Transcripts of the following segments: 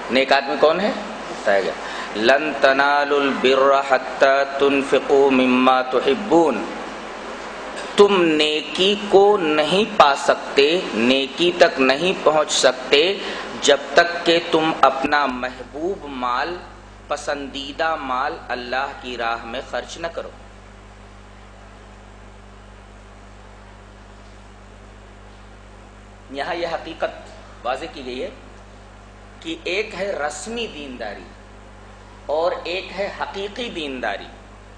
نیک آدمی کون ہے؟ بتایا گیا لن تنالوا البر حتى تنفقوا مما تحبون، تم نیکی کو نہیں پا سکتے، نیکی تک نہیں پہنچ سکتے جب تک کہ تم اپنا محبوب مال، پسندیدہ مال اللہ کی راہ میں خرچ نہ کرو۔ یہاں یہ حقیقت واضح کی گئی ہے کہ ایک ہے رسمی دینداری اور ایک ہے حقیقی دینداری۔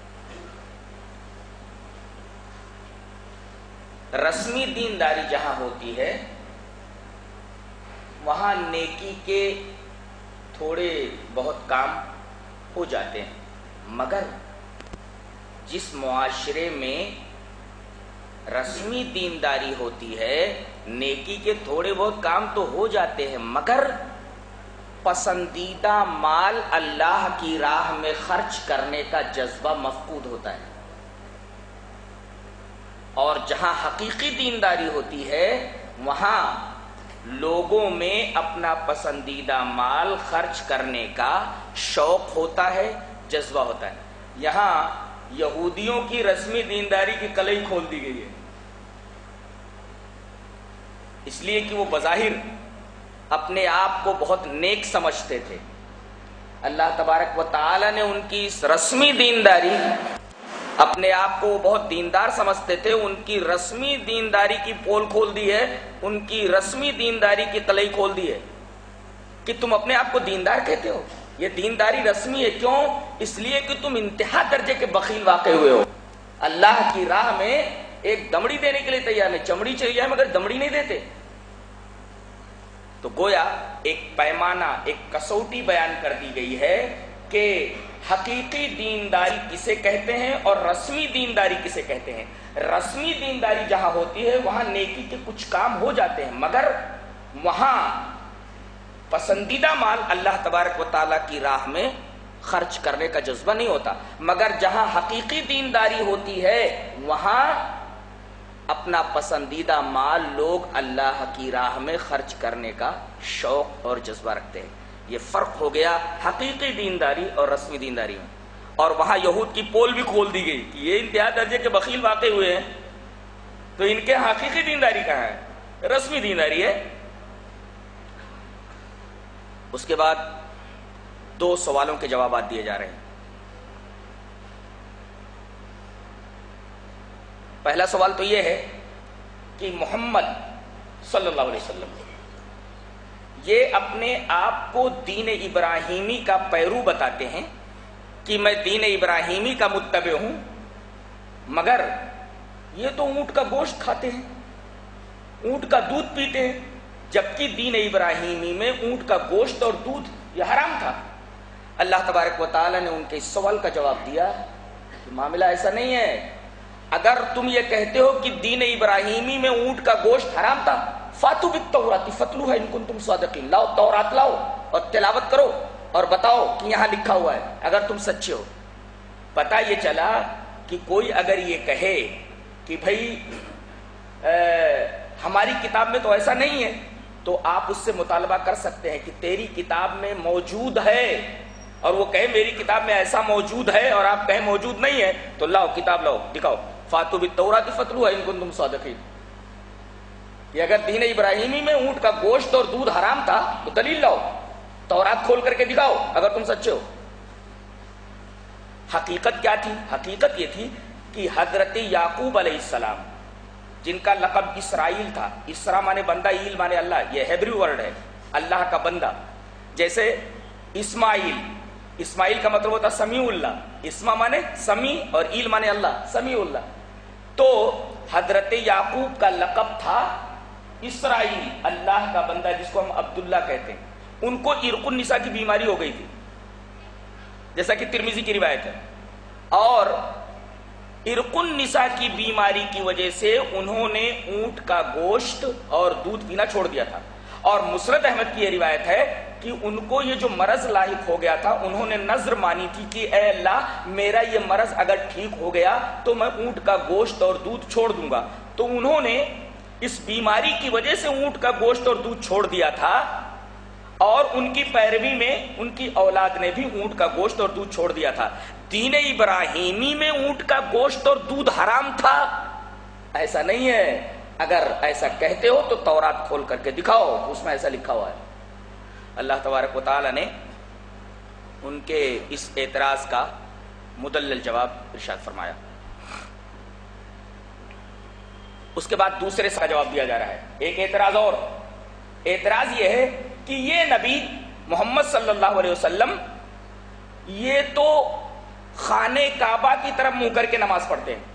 رسمی دینداری جہاں ہوتی ہے وہاں نیکی کے تھوڑے بہت کام ہو جاتے ہیں، مگر جس معاشرے میں رسمی دینداری ہوتی ہے نیکی کے تھوڑے بہت کام تو ہو جاتے ہیں، مگر پسندیدہ مال اللہ کی راہ میں خرچ کرنے کا جذبہ مفقود ہوتا ہے۔ اور جہاں حقیقی دینداری ہوتی ہے وہاں لوگوں میں اپنا پسندیدہ مال خرچ کرنے کا شوق ہوتا ہے، جذبہ ہوتا ہے۔ یہاں یہودیوں کی رسمی دینداری کی کلئی کھول دی گئی ہے، اس لیے کہ وہ بظاہر اپنے آپ کو بہت نیک سمجھتے تھے۔ اللہ تبارک و تعالی نے ان کی اس رسمی دینداری، اپنے آپ کو وہ بہت دیندار سمجھتے تھے، ان کی رسمی دینداری کی پول کھول دی ہے، ان کی رسمی دینداری کی کلئی کھول دی ہے کہ تم اپنے آپ کو دیندار کہتے ہو، یہ دینداری رسمی ہے۔ کیوں؟ اس لیے کہ تم انتہا درجے کے بخیل واقع ہوئے ہو، اللہ کی راہ میں ایک دمڑی دینے کے لیے تیار نہیں، چمڑی چاہیے جائے مگر دمڑی نہیں دیتے۔ تو گویا ایک پیمانہ، ایک کسوٹی بیان کر دی گئی ہے کہ حقیقی دینداری کسے کہتے ہیں اور رسمی دینداری کسے کہتے ہیں۔ رسمی دینداری جہاں ہوتی ہے وہاں نیکی کے کچھ کام ہو جاتے ہیں، مگر وہاں پسندیدہ مال اللہ تبارک و تعالیٰ کی راہ میں خرچ کرنے کا جذبہ نہیں ہوتا۔ مگر جہاں حقیقی دینداری ہوتی ہے وہاں اپنا پسندیدہ مال لوگ اللہ کی راہ میں خرچ کرنے کا شوق اور جذبہ رکھتے ہیں۔ یہ فرق ہو گیا حقیقی دینداری اور رسمی دینداری میں۔ اور وہاں یہود کی پول بھی کھول دی گئی کہ یہ انتہا درجے کے بخیل واقع ہوئے ہیں تو ان کے حقیقی دینداری کہاں ہے؟ رسمی دینداری ہے۔ اس کے بعد دو سوالوں کے جوابات دیے جا رہے ہیں۔ پہلا سوال تو یہ ہے کہ محمد صلی اللہ علیہ وسلم یہ اپنے آپ کو دین ابراہیمی کا پیرو بتاتے ہیں کہ میں دین ابراہیمی کا متبع ہوں، مگر یہ تو اونٹ کا گوشت کھاتے ہیں، اونٹ کا دودھ پیتے ہیں، جبکہ دین ابراہیمی میں اونٹ کا گوشت اور دودھ یہ حرام تھا۔ اللہ تبارک و تعالی نے ان کے اس سوال کا جواب دیا کہ معاملہ ایسا نہیں ہے۔ اگر تم یہ کہتے ہو کہ دین ابراہیمی میں اونٹ کا گوشت حرام تھا، فاتو بالتوراۃ فاتلوها ان کنتم صادقین، لاؤ تورات لاؤ اور تلاوت کرو اور بتاؤ کہ یہاں لکھا ہوا ہے اگر تم سچے ہو۔ پتہ یہ چلا کہ کوئی اگر یہ کہے کہ بھائی ہماری کتاب میں تو ایسا نہیں ہے، تو آپ اس سے مطالبہ کر سکتے ہیں کہ تیری کتاب میں موجود ہے، اور وہ کہے میری کتاب میں ایسا موجود ہے اور آپ کہیں موجود نہیں ہے، تو لاؤ کتاب لاؤ دکھاؤ، فاتو بالتوراۃ فاتلوها ان کنتم صادقین۔ کہ اگر دین ابراہیمی میں اونٹ کا گوشت اور دودھ حرام تھا تو دلیل لاؤ، تورات کھول کر کے دکھاؤ اگر تم سچے ہو۔ حقیقت کیا تھی؟ حقیقت یہ تھی کہ حضرت یعقوب علیہ السلام جن کا لقب اسرائیل تھا، اسرا مانے بندہ، ایل مانے اللہ، یہ ہیبریو ورڈ ہے، اللہ کا بندہ۔ جیسے اسماعیل کا مطلب ہوتا سمیع اللہ، اسما مانے سمیع اور ایل مانے اللہ، سمیع اللہ۔ تو حضرت یعقوب کا لقب تھا اسرائیل، اللہ کا بندہ، جس کو ہم عبداللہ کہتے ہیں۔ ان کو عرق النساء کی بیماری ہو گئی تھی، جیسا کہ ترمذی کی روایت ہے، اور عرق النساء کی بیماری کی وجہ سے انہوں نے اونٹ کا گوشت اور دودھ پینا چھوڑ دیا تھا۔ اور مسرد احمد کی یہ روایت ہے کہ ان کو یہ جو مرض لاحق ہو گیا تھا، انہوں نے نذر مانی تھی کہ اے اللہ میرا یہ مرض اگر ٹھیک ہو گیا تو میں اونٹ کا گوشت اور دودھ چھوڑ دوں گا۔ تو انہوں نے اس بیماری کی وجہ سے اونٹ کا گوشت اور دودھ چھوڑ دیا تھا، اور ان کی پیروی میں ان کی اولاد نے بھی اونٹ کا گوشت اور دودھ چھوڑ دیا تھا۔ دین ابراہیمی میں اونٹ کا گوشت اور دودھ حرام تھا؟ ایسا نہیں ہے۔ اگر ایسا کہتے ہو تو تورات کھول کر کے دکھاؤ، اس میں ایسا لکھا ہوا ہے۔ اللہ تبارک و تعالی نے ان کے اس اعتراض کا مدلل جواب ارشاد فرمایا۔ اس کے بعد دوسرے کا جواب دیا جا رہا ہے۔ ایک اعتراض اور، اعتراض یہ ہے کہ یہ نبی محمد صلی اللہ علیہ وسلم یہ تو خانہ کعبہ کی طرف منہ کر کے نماز پڑھتے ہیں،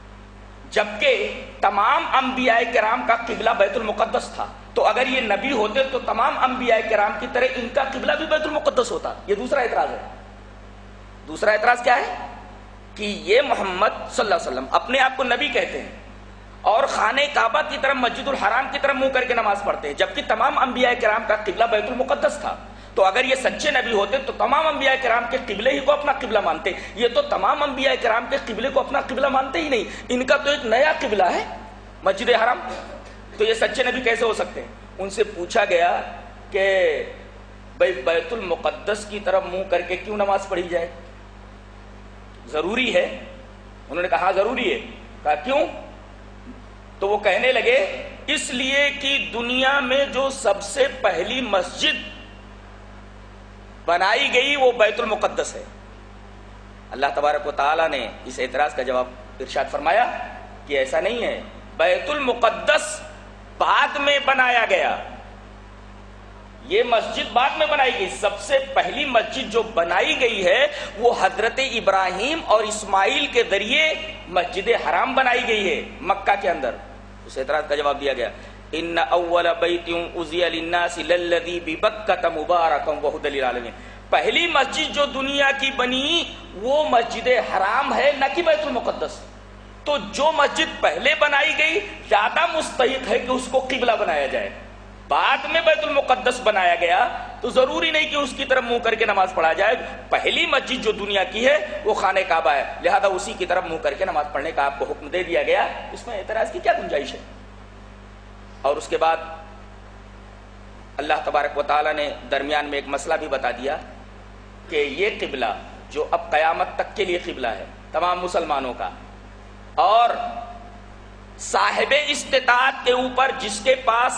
جبکہ تمام انبیاء کرام کا قبلہ بیت المقدس تھا۔ تو اگر یہ نبی ہوتے تو تمام انبیاء کرام کی طرح ان کا قبلہ بھی بیت المقدس ہوتا۔ یہ دوسرا اعتراض ہے۔ دوسرا اعتراض کیا ہے کہ یہ محمد صلی اللہ علیہ وسلم اپنے آپ کو نبی کہتے ہیں اور خانہ کعبہ کی طرف مسجد الحرام کی طرف منہ کر کے نماز پڑھتے ہیں، جبکہ تمام انبیاء کرام کا قبلہ بیت المقدس تھا۔ تو اگر یہ سچے نبی ہوتے تو تمام انبیاء کرام کے قبلے ہی کو اپنا قبلہ مانتے۔ یہ تو تمام انبیاء کرام کے قبلے کو اپنا قبلہ مانتے ہی نہیں، ان کا تو ایک نیا قبلہ ہے مسجد حرام۔ تو یہ سچے نبی کیسے ہو سکتے ہیں؟ ان سے پوچھا گیا کہ بھائی بیت المقدس کی طرف منہ کر کے کیوں نماز پڑھی جائے؟ ضروری ہے؟ انہوں نے کہا ضروری ہے۔ کہا کیوں؟ تو وہ کہنے لگے اس لیے کہ دنیا میں جو سب سے پہلی مسجد بنائی گئی وہ بیت المقدس ہے۔ اللہ تبارک و تعالی نے اس اعتراض کا جواب ارشاد فرمایا کہ ایسا نہیں ہے، بیت المقدس بعد میں بنایا گیا، یہ مسجد بعد میں بنائی گئی۔ سب سے پہلی مسجد جو بنائی گئی ہے وہ حضرت ابراہیم اور اسماعیل کے ذریعے مسجد حرام بنائی گئی ہے مکہ کے اندر۔ اس اعتراض کا جواب دیا گیا ان اول بیت اُزِّئَ للناس للذی ببکۃ مبارکا وہدی للعالمین۔ پہلی مسجد جو دنیا کی بنی وہ مسجد حرام ہے، نہ کہ بیت المقدس۔ تو جو مسجد پہلے بنائی گئی زیادہ مستحق ہے کہ اس کو قبلہ بنایا جائے۔ بعد میں بیت المقدس بنایا گیا تو ضروری نہیں کہ اس کی طرف منہ کر کے نماز پڑھا جائے۔ پہلی مسجد جو دنیا کی ہے وہ خانہ کعبہ ہے، لہذا اسی کی طرف منہ کر کے نماز پڑھنے کا آپ کو حکم دے دیا گیا۔ اس میں اعتراض کی کیا گنجائش ہے؟ اور اس کے بعد اللہ تبارک و تعالی نے درمیان میں ایک مسئلہ بھی بتا دیا کہ یہ قبلہ جو اب قیامت تک کے لیے قبلہ ہے تمام مسلمانوں کا، اور صاحب استطاعت کے اوپر جس کے پاس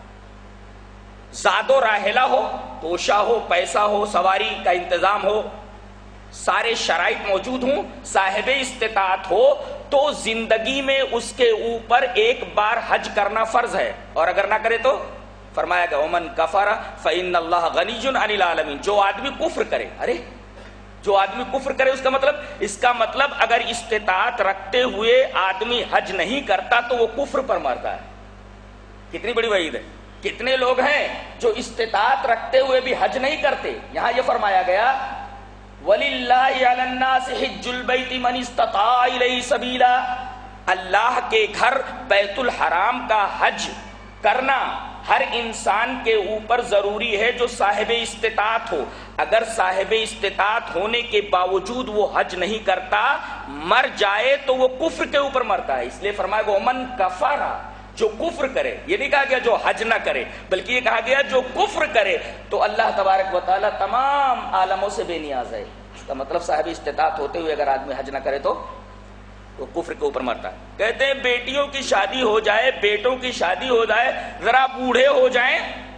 زاد و راحلہ ہو، توشہ ہو، پیسہ ہو، سواری کا انتظام ہو، سارے شرائط موجود ہوں، صاحب استطاعت ہو، تو زندگی میں اس کے اوپر ایک بار حج کرنا فرض ہے، اور اگر نہ کرے تو فرمایا گیا ومن کفر فإن اللہ غنی عن العالمین۔ جو آدمی کفر کرے، جو آدمی کفر کرے اس کا مطلب اگر استطاعت رکھتے ہوئے آدمی حج نہیں کرتا تو وہ کفر پر مرتا ہے۔ کتنی بڑی وعید ہے! کتنے لوگ ہیں جو استطاعت رکھتے ہوئے بھی حج نہیں کرتے؟ یہاں یہ فرمایا گیا وَلِلَّهِ عَلَى النَّاسِ حِجُّ الْبَيْتِ مَنِ اسْتَطَاعَ إِلَيْهِ سَبِيلًا۔ اللہ کے گھر بیت الحرام کا حج کرنا ہر انسان کے اوپر ضروری ہے جو صاحب استطاعت ہو۔ اگر صاحب استطاعت ہونے کے باوجود وہ حج نہیں کرتا، مر جائے تو وہ کفر کے اوپر مرتا ہے۔ اس لیے فرمایا گیا ومن کفر، جو کفر کرے، یہ نہیں کہا گیا جو حج نہ کرے، بلکہ یہ کہا گیا جو کفر کرے تو اللہ تبارک و تعالی تمام عالموں سے بے نیاز ہے۔ اس کا مطلب صاحب استطاعت ہوتے ہوئے اگر آدمی حج نہ کرے تو وہ کفر کے اوپر مرتا ہے۔ کہتے ہیں بیٹیوں کی شادی ہو جائے، بیٹوں کی شادی ہو جائے، ذرا بوڑھے ہو جائیں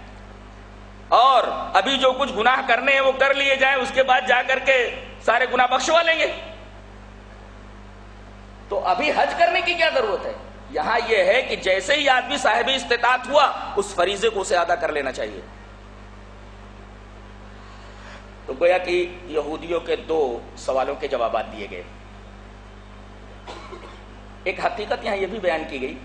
اور ابھی جو کچھ گناہ کرنے ہیں وہ کر لیے جائیں، اس کے بعد جا کر کے سارے گناہ بخشوا لیں گے، تو ابھی حج کرنے کی کیا ضرورت ہے؟ یہاں یہ ہے کہ جیسے ہی آدمی صاحب استطاعت ہوا اس فریضے کو اسے ادا کر لینا چاہیے۔ تو گویا کہ یہودیوں کے دو سوالوں کے جوابات دیے گئے۔ ایک حقیقت یہاں یہ بھی بیان کی گئی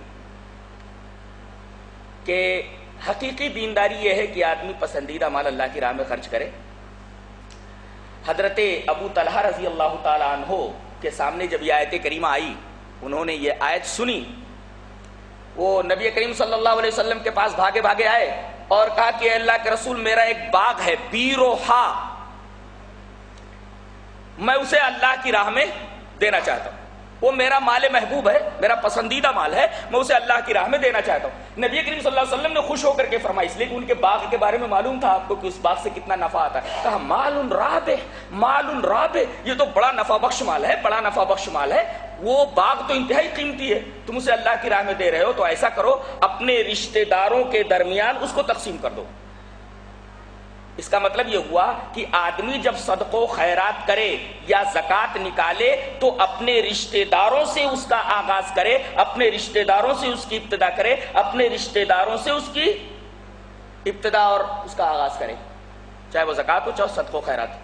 کہ حقیقی دینداری یہ ہے کہ آدمی پسندیدہ مال اللہ کی راہ میں خرچ کرے۔ حضرت ابو طلحہ رضی اللہ تعالی عنہ کے سامنے جب یہ آیت کریمہ آئی، انہوں نے یہ آیت سنی، وہ نبی کریم صلی اللہ علیہ وسلم کے پاس بھاگے بھاگے آئے اور کہا کہ اے اللہ کے رسول، میرا ایک باغ ہے بیروحا، میں اسے اللہ کی راہ میں دینا چاہتا ہوں۔ وہ میرا مال محبوب ہے، میرا پسندیدہ مال ہے، میں اسے اللہ کی راہ میں دینا چاہتا ہوں۔ نبی کریم صلی اللہ علیہ وسلم نے خوش ہو کر کے فرمایا، اس لیے کہ ان کے باغ کے بارے میں معلوم تھا آپ کو کہ اس باغ سے کتنا نفع آتا ہے، کہا مال رابح، مال رابح، یہ تو بڑا نفع بخش مال ہے، بڑا نفع بخش مال ہے، وہ باغ تو انتہائی قیمتی ہے، تم اسے اللہ کی راہ میں دے رہے ہو تو ایسا کرو اپنے رشتہ داروں کے درمیان اس کو تقسیم کر دو۔ اس کا مطلب یہ ہوا کہ آدمی جب صدقہ و خیرات کرے یا زکوٰۃ نکالے تو اپنے رشتہ داروں سے اس کا آغاز کرے، اپنے رشتہ داروں سے اس کی ابتدا کرے، اپنے رشتہ داروں سے اس کی ابتدا اور اس کا آغاز کرے، چاہے وہ زکوٰۃ ہو چاہے صدقہ و خیرات ہو۔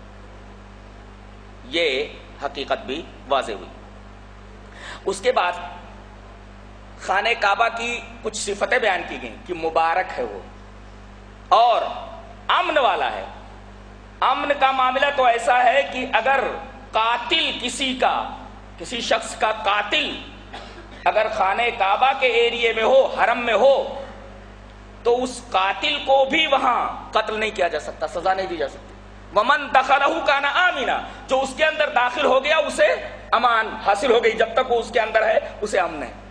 یہ حقیقت بھی واضح ہوئی۔ اس کے بعد خانہ کعبہ کی کچھ صفتیں بیان کی گئیں کہ مبارک ہے وہ اور امن والا ہے۔ امن کا معاملہ تو ایسا ہے کہ اگر قاتل کسی شخص کا قاتل اگر خانہ کعبہ کے ایریے میں ہو، حرم میں ہو، تو اس قاتل کو بھی وہاں قتل نہیں کیا جا سکتا، سزا نہیں دی جا سکتی۔ ومن دخلہ کان آمنا، جو اس کے اندر داخل ہو گیا اسے امان حاصل ہو گئی، جب تک وہ اس کے اندر ہے اسے امن ہے۔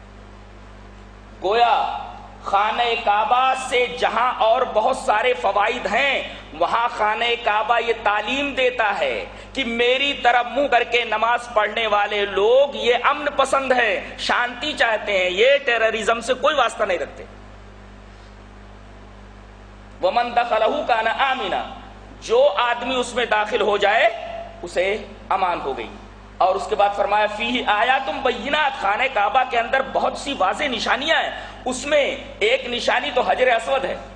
گویا خانہ کعبہ سے جہاں اور بہت سارے فوائد ہیں، وہاں خانہ کعبہ یہ تعلیم دیتا ہے کہ میری طرف منہ کر کے نماز پڑھنے والے لوگ یہ امن پسند ہے، شانتی چاہتے ہیں، یہ ٹیررزم سے کوئی واسطہ نہیں رکھتے۔ ومن دخلہ کان آمنا، جو آدمی اس میں داخل ہو جائے اسے امان ہو گئی۔ اور اس کے بعد فرمایا فیہ آیات بینات، خانہ کعبہ کے اندر بہت سی واضح نشانیاں ہیں، اس میں ایک نشانی تو حجر اسود ہے،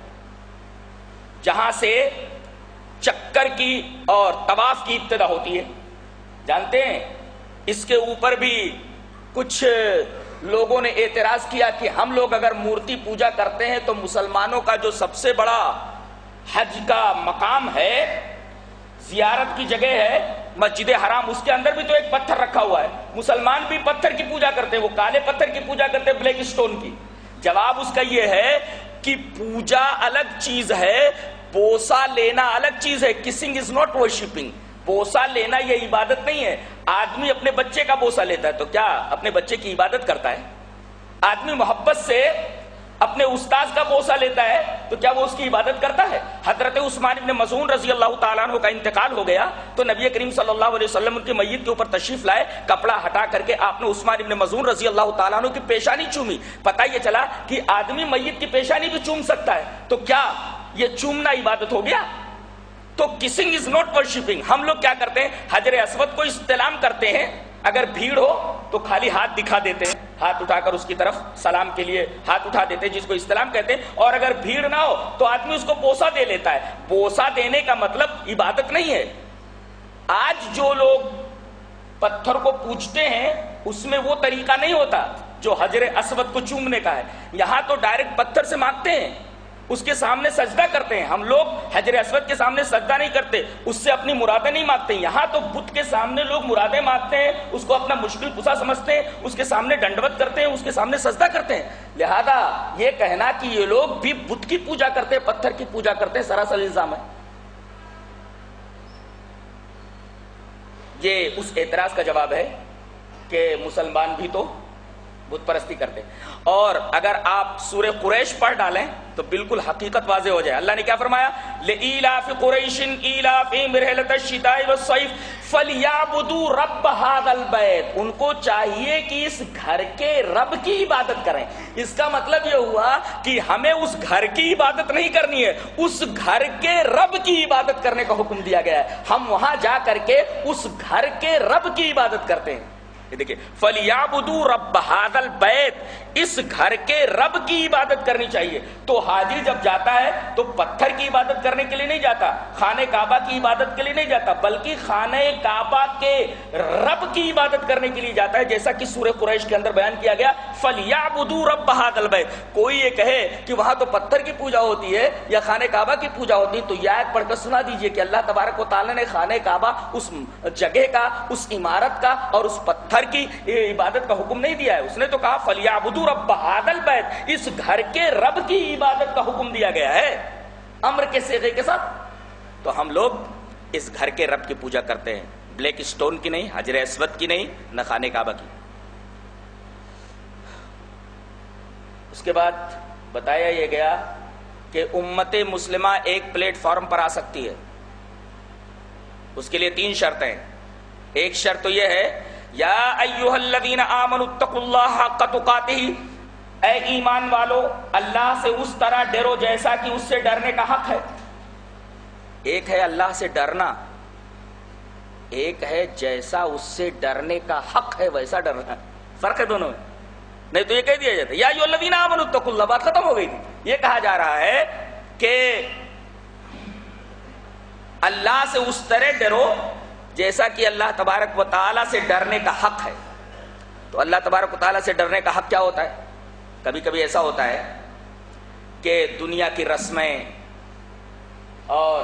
جہاں سے چکر کی اور طواف کی ابتدا ہوتی ہے۔ جانتے ہیں اس کے اوپر بھی کچھ لوگوں نے اعتراض کیا کہ ہم لوگ اگر مورتی پوجا کرتے ہیں تو مسلمانوں کا جو سب سے بڑا حج کا مقام ہے، زیارت کی جگہ ہے مسجد حرام، اس کے اندر بھی تو ایک پتھر رکھا ہوا ہے، مسلمان بھی پتھر کی پوجا کرتے ہیں، وہ کالے پتھر کی پوجا کرتے ہیں، بلیک سٹون کی۔ جواب اس کا یہ ہے کہ پوجا الگ چیز ہے، بوسہ لینا الگ چیز ہے۔ کسنگ از ناٹ ورشپنگ، بوسہ لینا یہ عبادت نہیں ہے۔ آدمی اپنے بچے کا بوسہ لیتا ہے تو کیا اپنے بچے کی عبادت کرتا ہے؟ آدمی محبت سے اپنے استاذ کا بوسہ لیتا ہے تو کیا وہ اس کی عبادت کرتا ہے؟ حضرت عثمان ابن مظعون رضی اللہ تعالیٰ عنہ کا انتقال ہو گیا تو نبی کریم صلی اللہ علیہ وسلم ان کی میت کے اوپر تشریف لائے، کپڑا ہٹا کر کے آپ نے عثمان ابن مظعون رضی اللہ تعالیٰ عنہ کی پیشانی چومی۔ پتہ یہ چلا کہ آدمی میت کی پیشانی بھی چوم سکتا ہے، تو کیا یہ چومنا عبادت ہو گیا؟ تو کسنگ از ناٹ ورشپنگ۔ ہم لوگ کیا کرتے ہیں؟ حجر اسود کو استلام کرتے ہیں، اگر بھیڑ ہو تو خالی ہاتھ دکھا دیتے ہیں، ہاتھ اٹھا کر اس کی طرف سلام کے لیے ہاتھ اٹھا دیتے ہیں، جس کو استلام کہتے ہیں، اور اگر بھیڑ نہ ہو تو آدمی اس کو بوسہ دے لیتا ہے۔ بوسہ دینے کا مطلب عبادت نہیں ہے۔ آج جو لوگ پتھر کو پوجتے ہیں اس میں وہ طریقہ نہیں ہوتا جو حجر اسود کو چومنے کا ہے۔ یہاں تو ڈائریکٹ پتھر سے مانگتے ہیں، اس کے سامنے سجدہ کرتے ہیں۔ ہم لوگ حجر اسود کے سامنے سجدہ نہیں کرتے، اس سے اپنی مرادیں نہیں مانگتے۔ یہاں تو بت کے سامنے لوگ مرادیں مانگتے ہیں، اس کو اپنا مشکل کشا سمجھتے ہیں، اس کے سامنے ڈنڈوت کرتے ہیں، اس کے سامنے سجدہ کرتے ہیں۔ لہذا یہ کہنا کہ یہ لوگ بھی بت کی پوجا کرتے ہیں، پتھر کی پوجا کرتے ہیں، سراسر الزام ہے۔ یہ اس اعتراض کا جواب ہے کہ مسلمان بھی تو بت پرستی کرتے ہیں۔ اور اگر آپ سورہ قریش پڑھ ڈالیں تو بالکل حقیقت واضح ہو جائے۔ اللہ نے کیا فرمایا؟ لِإِيلَافِ قُرَيْشٍ إِيلَافِهِمْ رِحْلَةَ الشِّتَاءِ وَالصَّيْفِ فَلْيَعْبُدُوا رَبَّ هَذَا الْبَيْتِ، ان کو چاہیے کہ اس گھر کے رب کی عبادت کریں۔ اس کا مطلب یہ ہوا کہ ہمیں اس گھر کی عبادت نہیں کرنی ہے، اس گھر کے رب کی عبادت کرنے کا حکم دیا گیا ہے۔ ہم وہاں جا کر کے اس گھر کے رب کی عبادت کرتے ہیں۔ یہ دیکھیں فَلْيَعْبُدُوا رَبَّ هَذَا الْبَيْتِ، اس گھر کے رب کی عبادت کرنی چاہیے۔ تو حاجی جب جاتا ہے تو پتھر کی عبادت کرنے کے لیے نہیں جاتا، خانہ کعبہ کی عبادت کے لیے نہیں جاتا، بلکہ خانہ کعبہ کے رب کی عبادت کرنے کے لیے جاتا ہے، جیسا کہ سورہ قریش کے اندر بیان کیا گیا فَلْيَعْبُدُوا رَبَّ هَذَا الْبَيْتِ۔ کوئی یہ کہے کہ وہاں تو پتھر کی پوجا ہوتی ہے یا خانہ کعبہ کی پوجا ہوتی ہے تو یہ آیت پڑھ کر سنا دیجئے کہ اللہ تبارک و تعالیٰ نے خانہ کعبہ اس جگہ کا، اس عمارت کا اور اس پتھر کی عبادت کا حکم نہیں دیا ہے۔ اس نے تو کہا فَلْيَعْبُدُوا رَبَّ هَذَا الْبَيْتِ، اس گھر کے رب کی عبادت کا حکم دیا گیا ہے امر کے صیغے کے ساتھ۔ تو ہم لوگ اس گھر کے رب کی پوجا کرتے ہیں، بلیک سٹون کی نہیں، حجر اسود کی نہیں، نہ خانہ کعبہ کی۔ اس کے بعد بتایا یہ گیا کہ امت مسلمہ ایک پلیٹ فارم پر آ سکتی ہے، اس کے لیے 3 شرطیں۔ ایک شرط تو یہ ہے یا ایھا الذین آمنوا اتقوا اللہ حق تقاتہ، اے ایمان والو اللہ سے اس طرح ڈرو جیسا کہ اس سے ڈرنے کا حق ہے۔ ایک ہے اللہ سے ڈرنا، ایک ہے جیسا اس سے ڈرنے کا حق ہے ویسا ڈرنا، فرق ہے دونوں میں۔ نہیں تو یہ کہہ دیا جاتا ہے یا ایھا الذین آمنوا اتقوا اللہ، بات ختم ہو گئی تھی۔ یہ کہا جا رہا ہے کہ اللہ سے اس طرح ڈرو جیسا کہ اللہ تبارک و تعالیٰ سے ڈرنے کا حق ہے۔ تو اللہ تبارک و تعالیٰ سے ڈرنے کا حق کیا ہوتا ہے؟ کبھی کبھی ایسا ہوتا ہے کہ دنیا کی رسمیں اور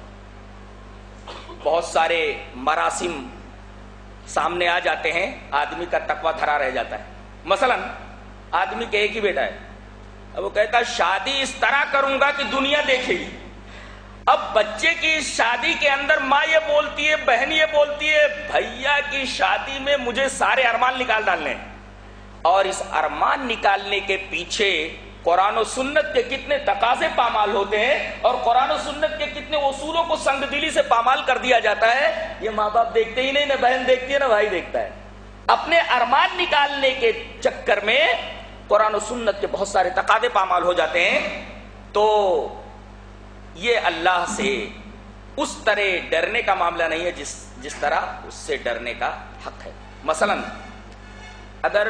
بہت سارے مراسم سامنے آ جاتے ہیں، آدمی کا تقویٰ دھرا رہ جاتا ہے۔ مثلا آدمی کے ایک ہی بیٹا ہے، اب وہ کہتا ہے شادی اس طرح کروں گا کہ دنیا دیکھے گی۔ اب بچے کی شادی کے اندر ماں یہ بولتی ہے، بہن یہ بولتی ہے، بھیا کی شادی میں مجھے سارے ارمان نکال ڈالنے ہیں، اور اس ارمان نکالنے کے پیچھے قرآن و سنت کے کتنے تقاضے پامال ہوتے ہیں اور قرآن و سنت کے کتنے اصولوں کو سنگ دلی سے پامال کر دیا جاتا ہے، یہ ماں باپ دیکھتے ہی نہیں، نہ بہن دیکھتی ہے نہ بھائی دیکھتا ہے۔ اپنے ارمان نکالنے کے چکر میں قرآن و سنت کے بہت سارے تقاضے پامال ہو جاتے ہیں۔ تو یہ اللہ سے اس طرح ڈرنے کا معاملہ نہیں ہے جس طرح اس سے ڈرنے کا حق ہے۔ مثلا اگر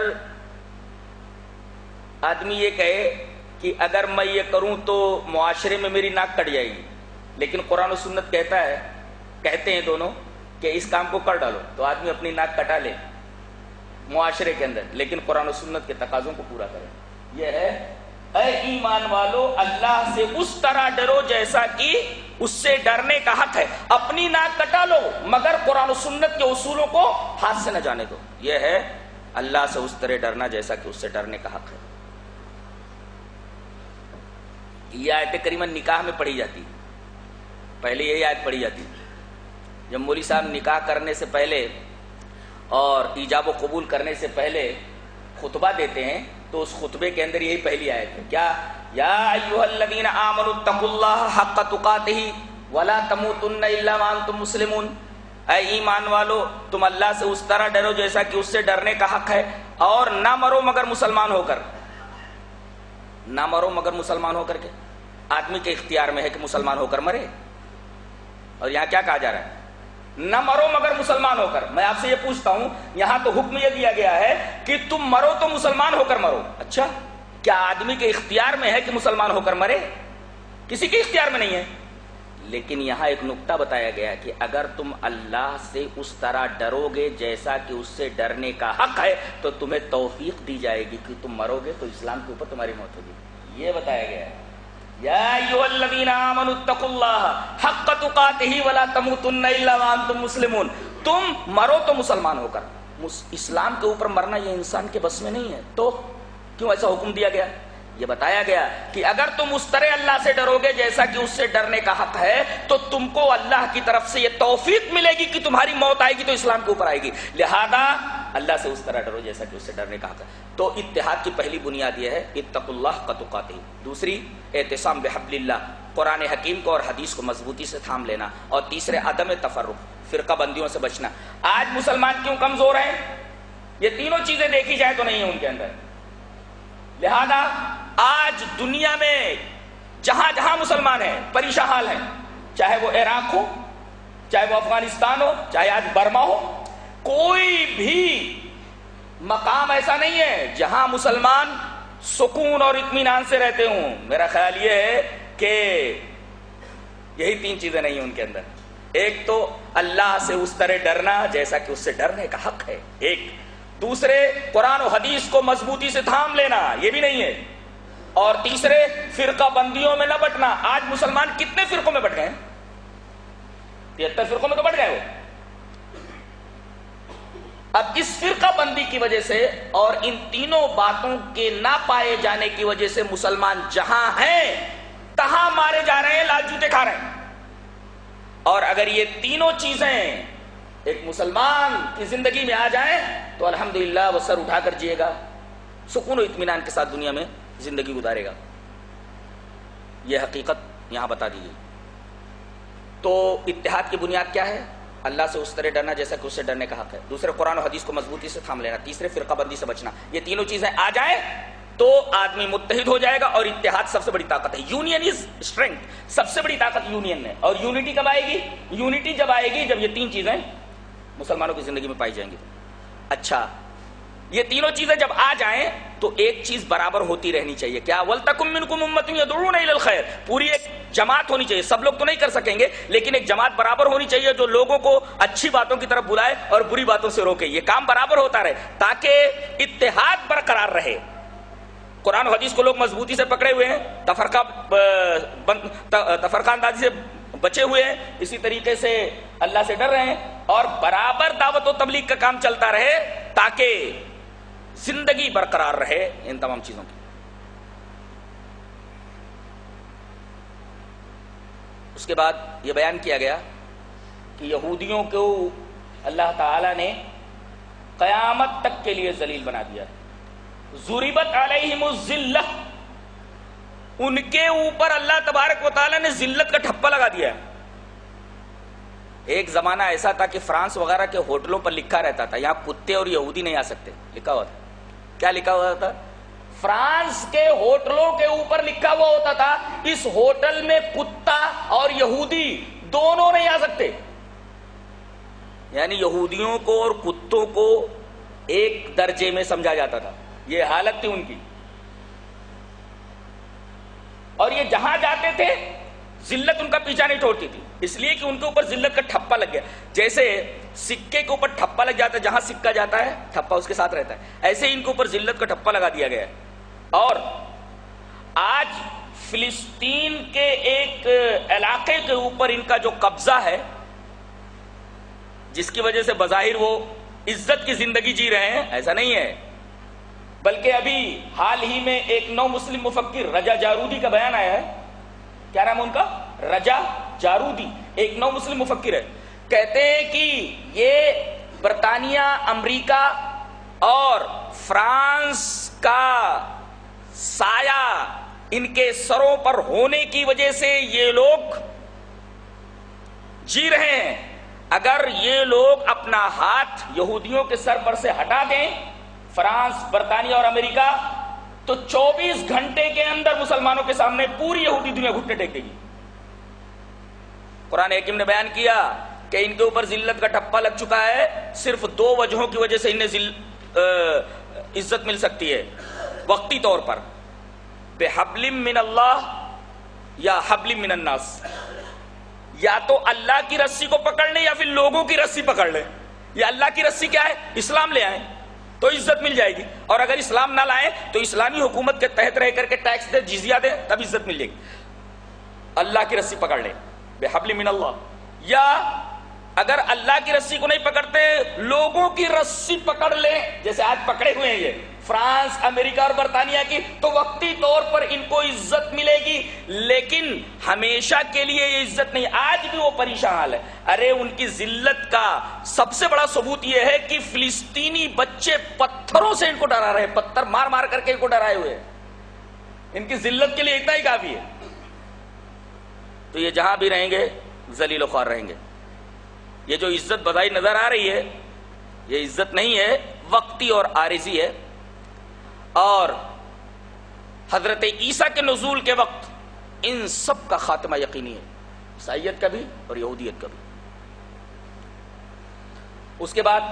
آدمی یہ کہے کہ اگر میں یہ کروں تو معاشرے میں میری ناک کٹ جائے گی، لیکن قرآن و سنت کہتے ہیں دونوں کہ اس کام کو کر ڈالو، تو آدمی اپنی ناک کٹا لے معاشرے کے اندر، لیکن قرآن و سنت کے تقاضوں کو پورا کرے۔ یہ ہے اے ایمان والو اللہ سے اس طرح ڈرو جیسا کہ اس سے ڈرنے کا حق ہے۔ اپنی ناک کٹا لو مگر قرآن و سنت کے اصولوں کو ہاتھ سے نہ جانے دو۔ یہ ہے اللہ سے اس طرح ڈرنا جیسا کہ اس سے ڈرنے کا حق ہے۔ یہ آیت کریمہ نکاح میں پڑھی جاتی، پہلے یہی آیت پڑھی جاتی جب مولوی صاحب نکاح کرنے سے پہلے اور ایجاب و قبول کرنے سے پہلے خطبہ دیتے ہیں، تو اس خطبے کے اندر یہی پہلی آیت ہے، کیا یا ایھا الذین آمنوا اتقوا اللہ حق تقاتہ ولا تموتن الا وانتم مسلمون، اے ایمان والو تم اللہ سے اس طرح ڈرو جیسا کہ اس سے ڈرنے کا حق ہے، اور نہ مرو مگر مسلمان ہو کر۔ نہ مرو مگر مسلمان ہو کر کے آدمی کے اختیار میں ہے کہ مسلمان ہو کر مرے، اور یہاں کیا کہا جا رہا ہے؟ نہ مرو مگر مسلمان ہو کر۔ میں آپ سے یہ پوچھتا ہوں، یہاں تو حکم یہ دیا گیا ہے کہ تم مرو تو مسلمان ہو کر مرو، اچھا کیا آدمی کے اختیار میں ہے کہ مسلمان ہو کر مرے؟ کسی کے اختیار میں نہیں ہے۔ لیکن یہاں ایک نقطہ بتایا گیا کہ اگر تم اللہ سے اس طرح ڈرو گے جیسا کہ اس سے ڈرنے کا حق ہے تو تمہیں توفیق دی جائے گی کہ تم مرو گے تو اسلام کے اوپر تمہاری موت ہوگی۔ یہ بتایا گیا ہے یا ایھا الذین آمنوا اتقوا اللہ حق تقاتہ ولا تموتن الا وانتم مسلمون، تم مرو تو مسلمان ہو کر۔ اسلام کے اوپر مرنا یہ انسان کے بس میں نہیں ہے، تو کیوں ایسا حکم دیا گیا؟ یہ بتایا گیا کہ اگر تم اس طرح اللہ سے ڈرو گے جیسا کہ اس سے ڈرنے کا حق ہے تو تم کو اللہ کی طرف سے یہ توفیق ملے گی کہ تمہاری موت آئے گی تو اسلام کے اوپر آئے گی، لہذا اللہ سے اس طرح ڈرو جیسا کہ اس سے ڈرنے کا حق ہے۔ تو اتحاد کی پہلی بنیاد یہ ہے اتقوا اللہ حق تقاتہ، دوسری اعتصام بحبل اللہ، قرآن حکیم کو اور حدیث کو مضبوطی سے تھام لینا، اور تیسرے عدم تفرق، فرقہ بندیوں سے بچنا۔ آج مسلمان کیوں کمزور ہیں؟ یہ تینوں چیزیں دیکھی جائے تو نہیں ہیں ان کے اندر، لہذا آج دنیا میں جہاں جہاں مسلمان ہیں پریشان حال ہیں، چاہے وہ عراق ہو، چاہے وہ افغانستان ہو، چاہے آج برما ہو، کوئی بھی مقام ایسا نہیں ہے جہاں مسلمان سکون اور اطمینان سے رہتے ہوں۔ میرا خیال یہ ہے کہ یہی 3 چیزیں نہیں ہیں ان کے اندر۔ ایک تو اللہ سے اس طرح ڈرنا جیسا کہ اس سے ڈرنے کا حق ہے، ایک دوسرے قرآن و حدیث کو مضبوطی سے تھام لینا، یہ بھی نہیں ہے، اور تیسرے فرقہ بندیوں میں نہ بٹنا۔ آج مسلمان کتنے فرقوں میں بٹ گئے ہیں؟ 73 فرقوں میں تو بٹ گئے ہو۔ اب اس فرقہ بندی کی وجہ سے اور ان تینوں باتوں کے نہ پائے جانے کی وجہ سے مسلمان جہاں ہیں تہاں مارے جا رہے ہیں، لال جوتے کھا رہے ہیں۔ اور اگر یہ تینوں چیزیں ایک مسلمان کی زندگی میں آ جائیں تو الحمدللہ وہ سر اٹھا کر جیے گا، سکون و اطمینان کے ساتھ دنیا میں زندگی گزارے گا. یہ حقیقت یہاں بتا دی گئی. تو اتحاد کی بنیاد کیا ہے؟ اللہ سے اس طرح ڈرنا جیسا کہ اس سے ڈرنے کا حق ہے. دوسرے قرآن و حدیث کو مضبوطی سے تھام لینا. تیسرے فرقہ بندی سے بچنا. یہ تینوں چیزیں آ جائیں تو آدمی متحد ہو جائے گا. اور اتحاد سب سے بڑی طاقت ہے. Union is strength. سب سے بڑی طاقت یونین ہے. اور یونٹی کب آئے گی؟ یونٹی جب آئے گی جب یہ تین چیزیں مسلمانوں کی زندگی میں پائی جائیں گی. اچھا، یہ تینوں چیزیں جب آ جائیں تو ایک چیز برابر ہوتی رہنی چاہیے. کیا؟ وَلْتَكُن مِّنكُمْ أُمَّةٌ يَدْعُونَ إِلَى الْخَيْرِ. پوری ایک جماعت ہونی چاہیے. سب لوگ تو نہیں کر سکیں گے لیکن ایک جماعت برابر ہونی چاہیے جو لوگوں کو اچھی باتوں کی طرف بلائے اور بری باتوں سے روکے. یہ کام برابر ہوتا رہے تاکہ اتحاد برقرار رہے. قرآن و حدیث کو لوگ مضبوطی سے پکڑے ہوئے ہیں، تفرقہ اندازی سے بچے ہوئے ہیں، اسی طریقے سے اللہ سے ڈر رہے ہیں اور برابر دعوت و تبلیغ کا کام چلتا رہے تاکہ زندگی برقرار رہے ان تمام چیزوں کی. اس کے بعد یہ بیان کیا گیا کہ یہودیوں کو اللہ تعالی نے قیامت تک کے لیے ذلیل بنا دیا. ضربت علیہم الذلہ، ان کے اوپر اللہ تبارک و تعالی نے ذلت کا ٹھپا لگا دیا ہے. ایک زمانہ ایسا تھا کہ فرانس وغیرہ کے ہوٹلوں پر لکھا رہتا تھا یہاں کتے اور یہودی نہیں آ سکتے. لکھا ہوا تھا. کیا لکھا ہوا تھا؟ فرانس کے ہوٹلوں کے اوپر لکھا ہوا ہوتا تھا اس ہوٹل میں کتا اور یہودی دونوں نہیں آ سکتے. یعنی یہودیوں کو اور کتوں کو ایک درجے میں سمجھا جاتا تھا. یہ حالت تھی ان کی. اور یہ جہاں جاتے تھے ذلت ان کا پیچھا نہیں چھوڑتی تھی، اس لیے کہ ان کے اوپر ذلت کا ٹھپا لگ گیا. جیسے سکے کے اوپر ٹھپا لگ جاتا ہے، جہاں سکہ جاتا ہے ٹھپا اس کے ساتھ رہتا ہے، ایسے ان کے اوپر ذلت کا ٹھپا لگا دیا گیا ہے. اور آج فلسطین کے ایک علاقے کے اوپر ان کا جو قبضہ ہے، جس کی وجہ سے بظاہر وہ عزت کی زندگی جی رہے ہیں، ایسا نہیں ہے. بلکہ ابھی حال ہی میں ایک نو مسلم مفکر رجا جارودی کا بیان آیا ہے. کیا نام ان کا؟ رجا جارودی. ایک نو مسلم مفکر ہے. کہتے ہیں کہ یہ برطانیہ، امریکہ اور فرانس کا سایہ ان کے سروں پر ہونے کی وجہ سے یہ لوگ جی رہے ہیں. اگر یہ لوگ اپنا ہاتھ یہودیوں کے سر پر سے ہٹا دیں، فرانس، برطانیہ اور امریکہ، تو 24 گھنٹے کے اندر مسلمانوں کے سامنے پوری یہودی دنیا گھٹنے ٹیک دے گی. قرآن حکیم نے بیان کیا کہ ان کے اوپر ذلت کا ٹھپا لگ چکا ہے. صرف دو وجہوں کی وجہ سے انہیں عزت مل سکتی ہے وقتی طور پر: بحبل من اللہ یا حبل من الناس. یا تو اللہ کی رسی کو پکڑ لیں یا پھر لوگوں کی رسی پکڑ لیں. یا اللہ کی رسی کیا ہے؟ اسلام لے آئیں تو عزت مل جائے گی، اور اگر اسلام نہ لائیں تو اسلامی حکومت کے تحت رہ کر کے ٹیکس دے، جزیہ دے، تب عزت مل جائے گی. اللہ کی رسی پکڑ لیں بحبل من اللہ. یا اگر اللہ کی رسی کو نہیں پکڑتے، لوگوں کی رسی پکڑ لیں جیسے آج پکڑے ہوئے ہیں یہ فرانس، امریکہ اور برطانیہ کی، تو وقتی طور پر ان کو عزت ملے گی لیکن ہمیشہ کے لیے یہ عزت نہیں. آج بھی وہ پریشان حال ہے. ارے ان کی ذلت کا سب سے بڑا ثبوت یہ ہے کہ فلسطینی بچے پتھروں سے ان کو ڈرا رہے ہیں، پتھر مار مار کر کے ان کو ڈرائے ہوئے ہیں. ان کی ذلت کے لیے اتنا ہی کافی ہے. تو یہ جہاں بھی رہیں گے ذلیل و خوار رہیں گے. یہ جو عزت بظاہر نظر آ رہی ہے یہ عزت نہیں ہے، وقتی اور عارضی ہے. اور حضرت عیسیٰ کے نزول کے وقت ان سب کا خاتمہ یقینی ہے، عیسائیت کا بھی اور یہودیت کا بھی. اس کے بعد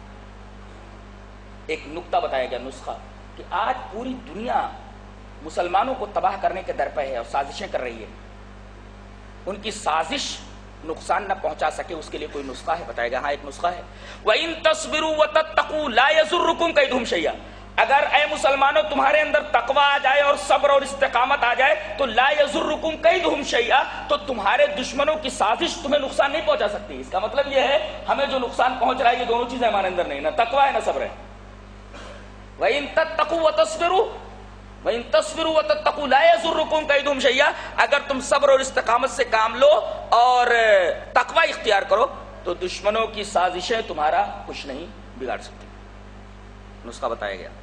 ایک نقطہ بتایا گیا، نسخہ، کہ آج پوری دنیا مسلمانوں کو تباہ کرنے کے درپے ہے اور سازشیں کر رہی ہے. ان کی سازش نقصان نہ پہنچا سکے اس کے لیے کوئی نسخہ ہے؟ بتائے گا. ہاں ایک نسخہ ہے. وَإِن تَصْبِرُوا وَتَتَّقُوا لَا يَضُرُّكُمْ كَيْدُهُمْ شَيْئًا. اگر اے مسلمانوں تمہارے اندر تقوی آ جائے اور صبر اور استقامت آ جائے تو لا يضركم كيدهم شيئا، تو تمہارے دشمنوں کی سازش تمہیں نقصان نہیں پہنچا سکتی. اس کا مطلب یہ ہے ہمیں جو نقصان پہنچ رہا ہے یہ دونوں چیزیں ہمارے اندر نہیں، نہ تقوی ہے نہ صبر ہے. وَإِن تَتَّقُوا وَتَصْبِرُوا وَإِن تَصْبِرُوا وَتَتَّقُوا لَا يَضُرُّكُمْ كَيْدُهُمْ شَيْئًا. اگر تم صبر اور استقامت سے کام لو اور تقوی اختیار کرو تو دشمنوں کی سازشیں تمہارا کچھ نہیں بگاڑ سکتی. نسخہ بتایا گیا.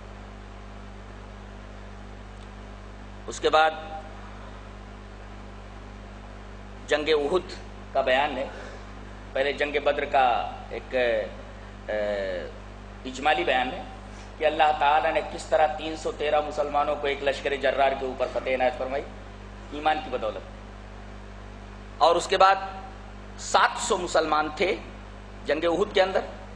اس کے بعد جنگ احد کا بیان ہے. پہلے جنگ بدر کا ایک اجمالی بیان ہے کہ اللہ تعالیٰ نے کس طرح 313 مسلمانوں کو ایک لشکر جرار کے اوپر فتح عنایت فرمائی ایمان کی بدولت. اور اس کے بعد 700 مسلمان تھے جنگ احد کے اندر.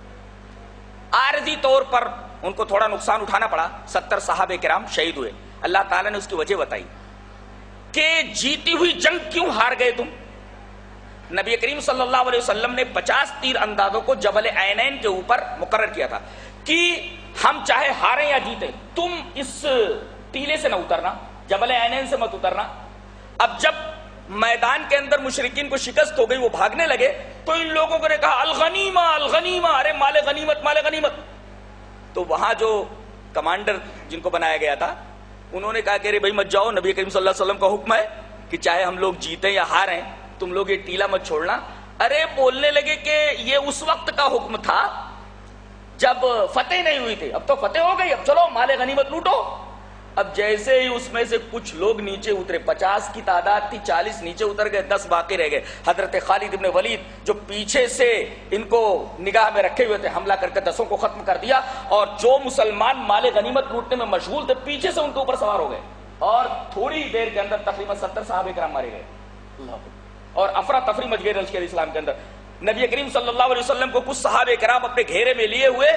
عارضی طور پر ان کو تھوڑا نقصان اٹھانا پڑا. 70 صحابہ کرام شہید ہوئے. اللہ تعالیٰ نے اس کی وجہ بتائی کہ جیتی ہوئی جنگ کیوں ہار گئے تم. نبی کریم صلی اللہ علیہ وسلم نے 50 تیر اندازوں کو جبل عینین کے اوپر مقرر کیا تھا کہ ہم چاہے ہاریں یا جیتیں تم اس ٹیلے سے نہ اترنا, جبل عینین سے مت اترنا. اب جب میدان کے اندر مشرکین کو شکست ہو گئی, وہ بھاگنے لگے, تو ان لوگوں کو نے کہا الغنیمہ الغنیمہ, ارے مال غنیمت مال غنیمت. تو وہاں جو کمانڈر جن کو بنایا گیا تھا انہوں نے کہا کہ ارے بھائی مت جاؤ, نبی کریم صلی اللہ علیہ وسلم کا حکم ہے کہ چاہے ہم لوگ جیتیں یا ہاریں تم لوگ یہ ٹیلا مت چھوڑنا. ارے بولنے لگے کہ یہ اس وقت کا حکم تھا جب فتح نہیں ہوئی تھی, اب تو فتح ہو گئی, اب چلو مال غنیمت لوٹو. اب جیسے ہی اس میں سے کچھ لوگ نیچے اترے, 50 کی تعداد تھی, 40 نیچے اتر گئے, 10 باقی رہ گئے. حضرت خالد ابن ولید جو پیچھے سے ان کو نگاہ میں رکھے ہوئے تھے, حملہ کر کے 10 کو ختم کر دیا, اور جو مسلمان مال غنیمت لوٹنے میں مشغول تھے پیچھے سے ان کے اوپر سوار ہو گئے, اور تھوڑی دیر کے اندر تقریباً 70 صحابہ کرام مارے گئے. اور افراتفری مچ گئی لشکر اسلام کے اندر. نبی کریم صلی اللہ علیہ وسلم کو کچھ صحابہ کرام اپنے گھیرے میں لیے ہوئے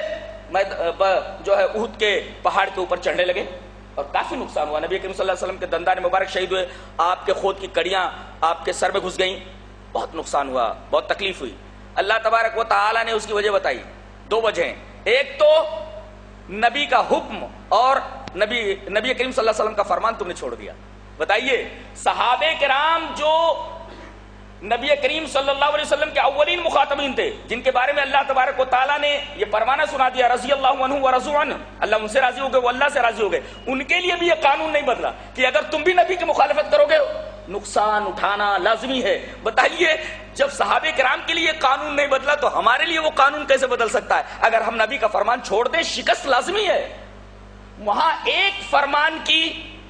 جو ہے احد کے پہاڑ کے اوپر چڑھنے لگے, اور کافی نقصان ہوا. نبی کریم صلی اللہ علیہ وسلم کے دندان مبارک شہید ہوئے, آپ کے خود کی کڑیاں آپ کے سر میں گھس گئیں, بہت نقصان ہوا, بہت تکلیف ہوئی. اللہ تبارک و تعالی نے اس کی وجہ بتائی. 2 وجہیں, ایک تو نبی کا حکم اور نبی کریم صلی اللہ علیہ وسلم کا فرمان تم نے چھوڑ دیا. بتائیے, صحابہ کرام جو نبی کریم صلی اللہ علیہ وسلم کے اولین مخاطبین تھے, جن کے بارے میں اللہ تبارک و تعالیٰ نے یہ فرمانا سنا دیا رضی اللہ عنہ ورضوا عنہ, اللہ ان سے راضی ہو گئے, وہ اللہ سے راضی ہو گئے, ان کے لیے بھی یہ قانون نہیں بدلا کہ اگر تم بھی نبی کی مخالفت کرو گے نقصان اٹھانا لازمی ہے. بتائیے, جب صحابہ کرام کے لیے یہ قانون نہیں بدلا تو ہمارے لیے وہ قانون کیسے بدل سکتا ہے؟ اگر ہم نبی کا فرمان چھوڑ دیں شکست لازمی ہے. وہاں ایک فرمان کی,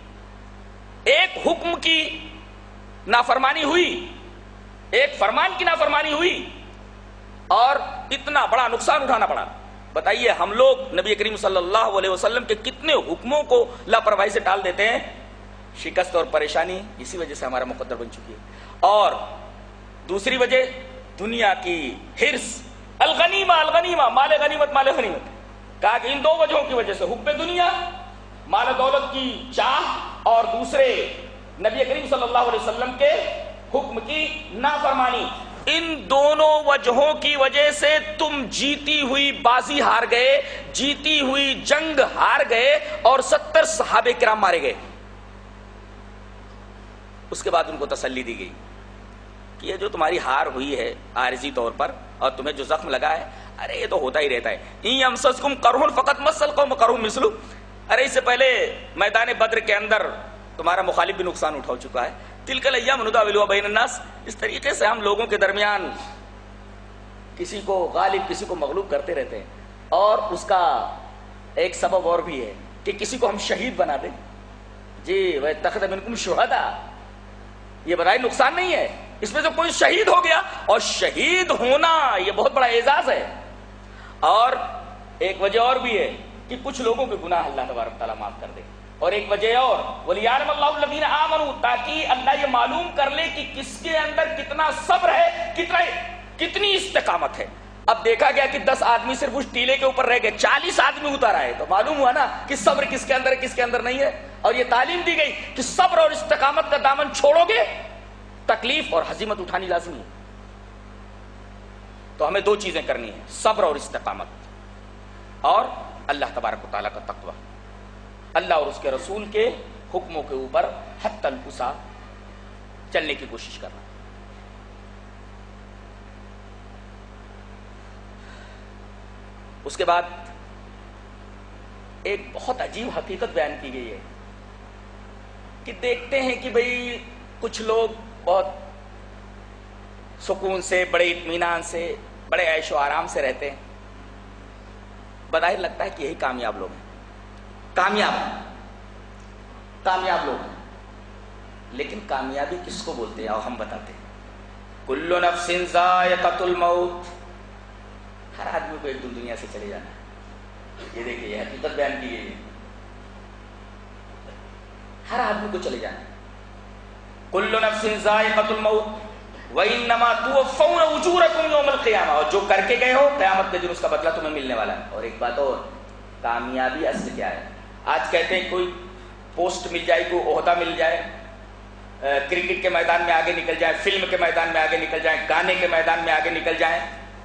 ایک حکم کی نافرمانی ہوئی, ایک فرمان کی نافرمانی ہوئی, اور اتنا بڑا نقصان اٹھانا پڑا. بتائیے, ہم لوگ نبی کریم صلی اللہ علیہ وسلم کے کتنے حکموں کو لاپرواہی سے ٹال دیتے ہیں. شکست اور پریشانی اسی وجہ سے ہمارا مقدر بن چکی ہے. اور دوسری وجہ دنیا کی حرص, الغنیمہ الغنیمہ مال غنیمت مال غنیمت. کہا کہ ان 2 وجہوں کی وجہ سے, حب دنیا مال دولت کی چاہ, اور دوسرے نبی کریم صلی اللہ علیہ وسلم کے حکم کی نافرمانی, ان دونوں وجہوں کی وجہ سے تم جیتی ہوئی بازی ہار گئے, جیتی ہوئی جنگ ہار گئے, اور 70 صحابہ کرام مارے گئے. اس کے بعد ان کو تسلی دی گئی کہ یہ جو تمہاری ہار ہوئی ہے عارضی طور پر, اور تمہیں جو زخم لگا ہے, ارے یہ تو ہوتا ہی رہتا ہے. ان یمسسکم قرح فقد مس القوم قرح مثلہ. ارے اس سے پہلے میدان بدر کے اندر تمہارا مخالف بھی نقصان اٹھا چکا ہے. تلک الایام نداولها بین الناس. اس طریقے سے ہم لوگوں کے درمیان کسی کو غالب کسی کو مغلوب کرتے رہتے ہیں. اور اس کا ایک سبب اور بھی ہے کہ کسی کو ہم شہید بنا دیں. جی وَيَتَّخِذَ مِنْكُمْ شُهَدَاءَ, یہ برائے نقصان نہیں ہے, اس میں سے کوئی شہید ہو گیا, اور شہید ہونا یہ بہت بڑا اعزاز ہے. اور ایک وجہ اور بھی ہے کہ کچھ لوگوں کے گناہ اللہ تبارک تعالیٰ معاف کر دے. اور ایک وجہ اور, وَلِيَعْلَمَ اللَّهُ الَّذِينَ آمَنُوا, تاکہ اللہ یہ معلوم کر لے کہ کس کے اندر کتنا صبر ہے, کتنی استقامت ہے. اب دیکھا گیا کہ 10 آدمی صرف اس ٹیلے کے اوپر رہ گئے, 40 آدمی اتر آئے, تو معلوم ہوا نا کہ صبر کس کے اندر ہے کس کے اندر نہیں ہے. اور یہ تعلیم دی گئی کہ صبر اور استقامت کا دامن چھوڑو گے تکلیف اور ہزیمت اٹھانی لازمی ہے. تو ہمیں 2 چیزیں کرنی ہیں, صبر اور استقامت, اور اللہ تبارک و تعالیٰ کا تقوی, اللہ اور اس کے رسول کے حکموں کے اوپر حتی الوسع چلنے کی کوشش کرنا. اس کے بعد ایک بہت عجیب حقیقت بیان کی گئی ہے کہ دیکھتے ہیں کہ بھئی کچھ لوگ بہت سکون سے, بڑے اطمینان سے بڑے عیش و آرام سے رہتے ہیں، بظاہر لگتا ہے کہ یہی کامیاب لوگ ہیں، کامیاب لوگ ہیں، لیکن کامیابی کس کو بولتے ہیں؟ اور ہم بتاتے ہیں، کل نفس ذائقۃ الموت، ہر آدمی کو ایک دن دنیا سے چلے جانا ہے۔ یہ دیکھیے یہ حقیقت بیان کی گئی ہے، ہر آدمی کو چلے جانا ہے۔ کل نفس ذائقۃ الموت وانما توفون اجورکم یوم القیامہ، اور جو کر کے گئے ہو قیامت کے دن اس کا بدلہ تمہیں ملنے والا ہے۔ اور ایک بات اور، کامیابی اصل کیا ہے؟ آج کہتے ہیں کوئی پوسٹ مل جائے، کوئی عہدہ مل جائے، کرکٹ کے میدان میں آگے نکل جائیں، فلم کے میدان میں آگے نکل جائیں، گانے کے میدان میں آگے نکل جائیں،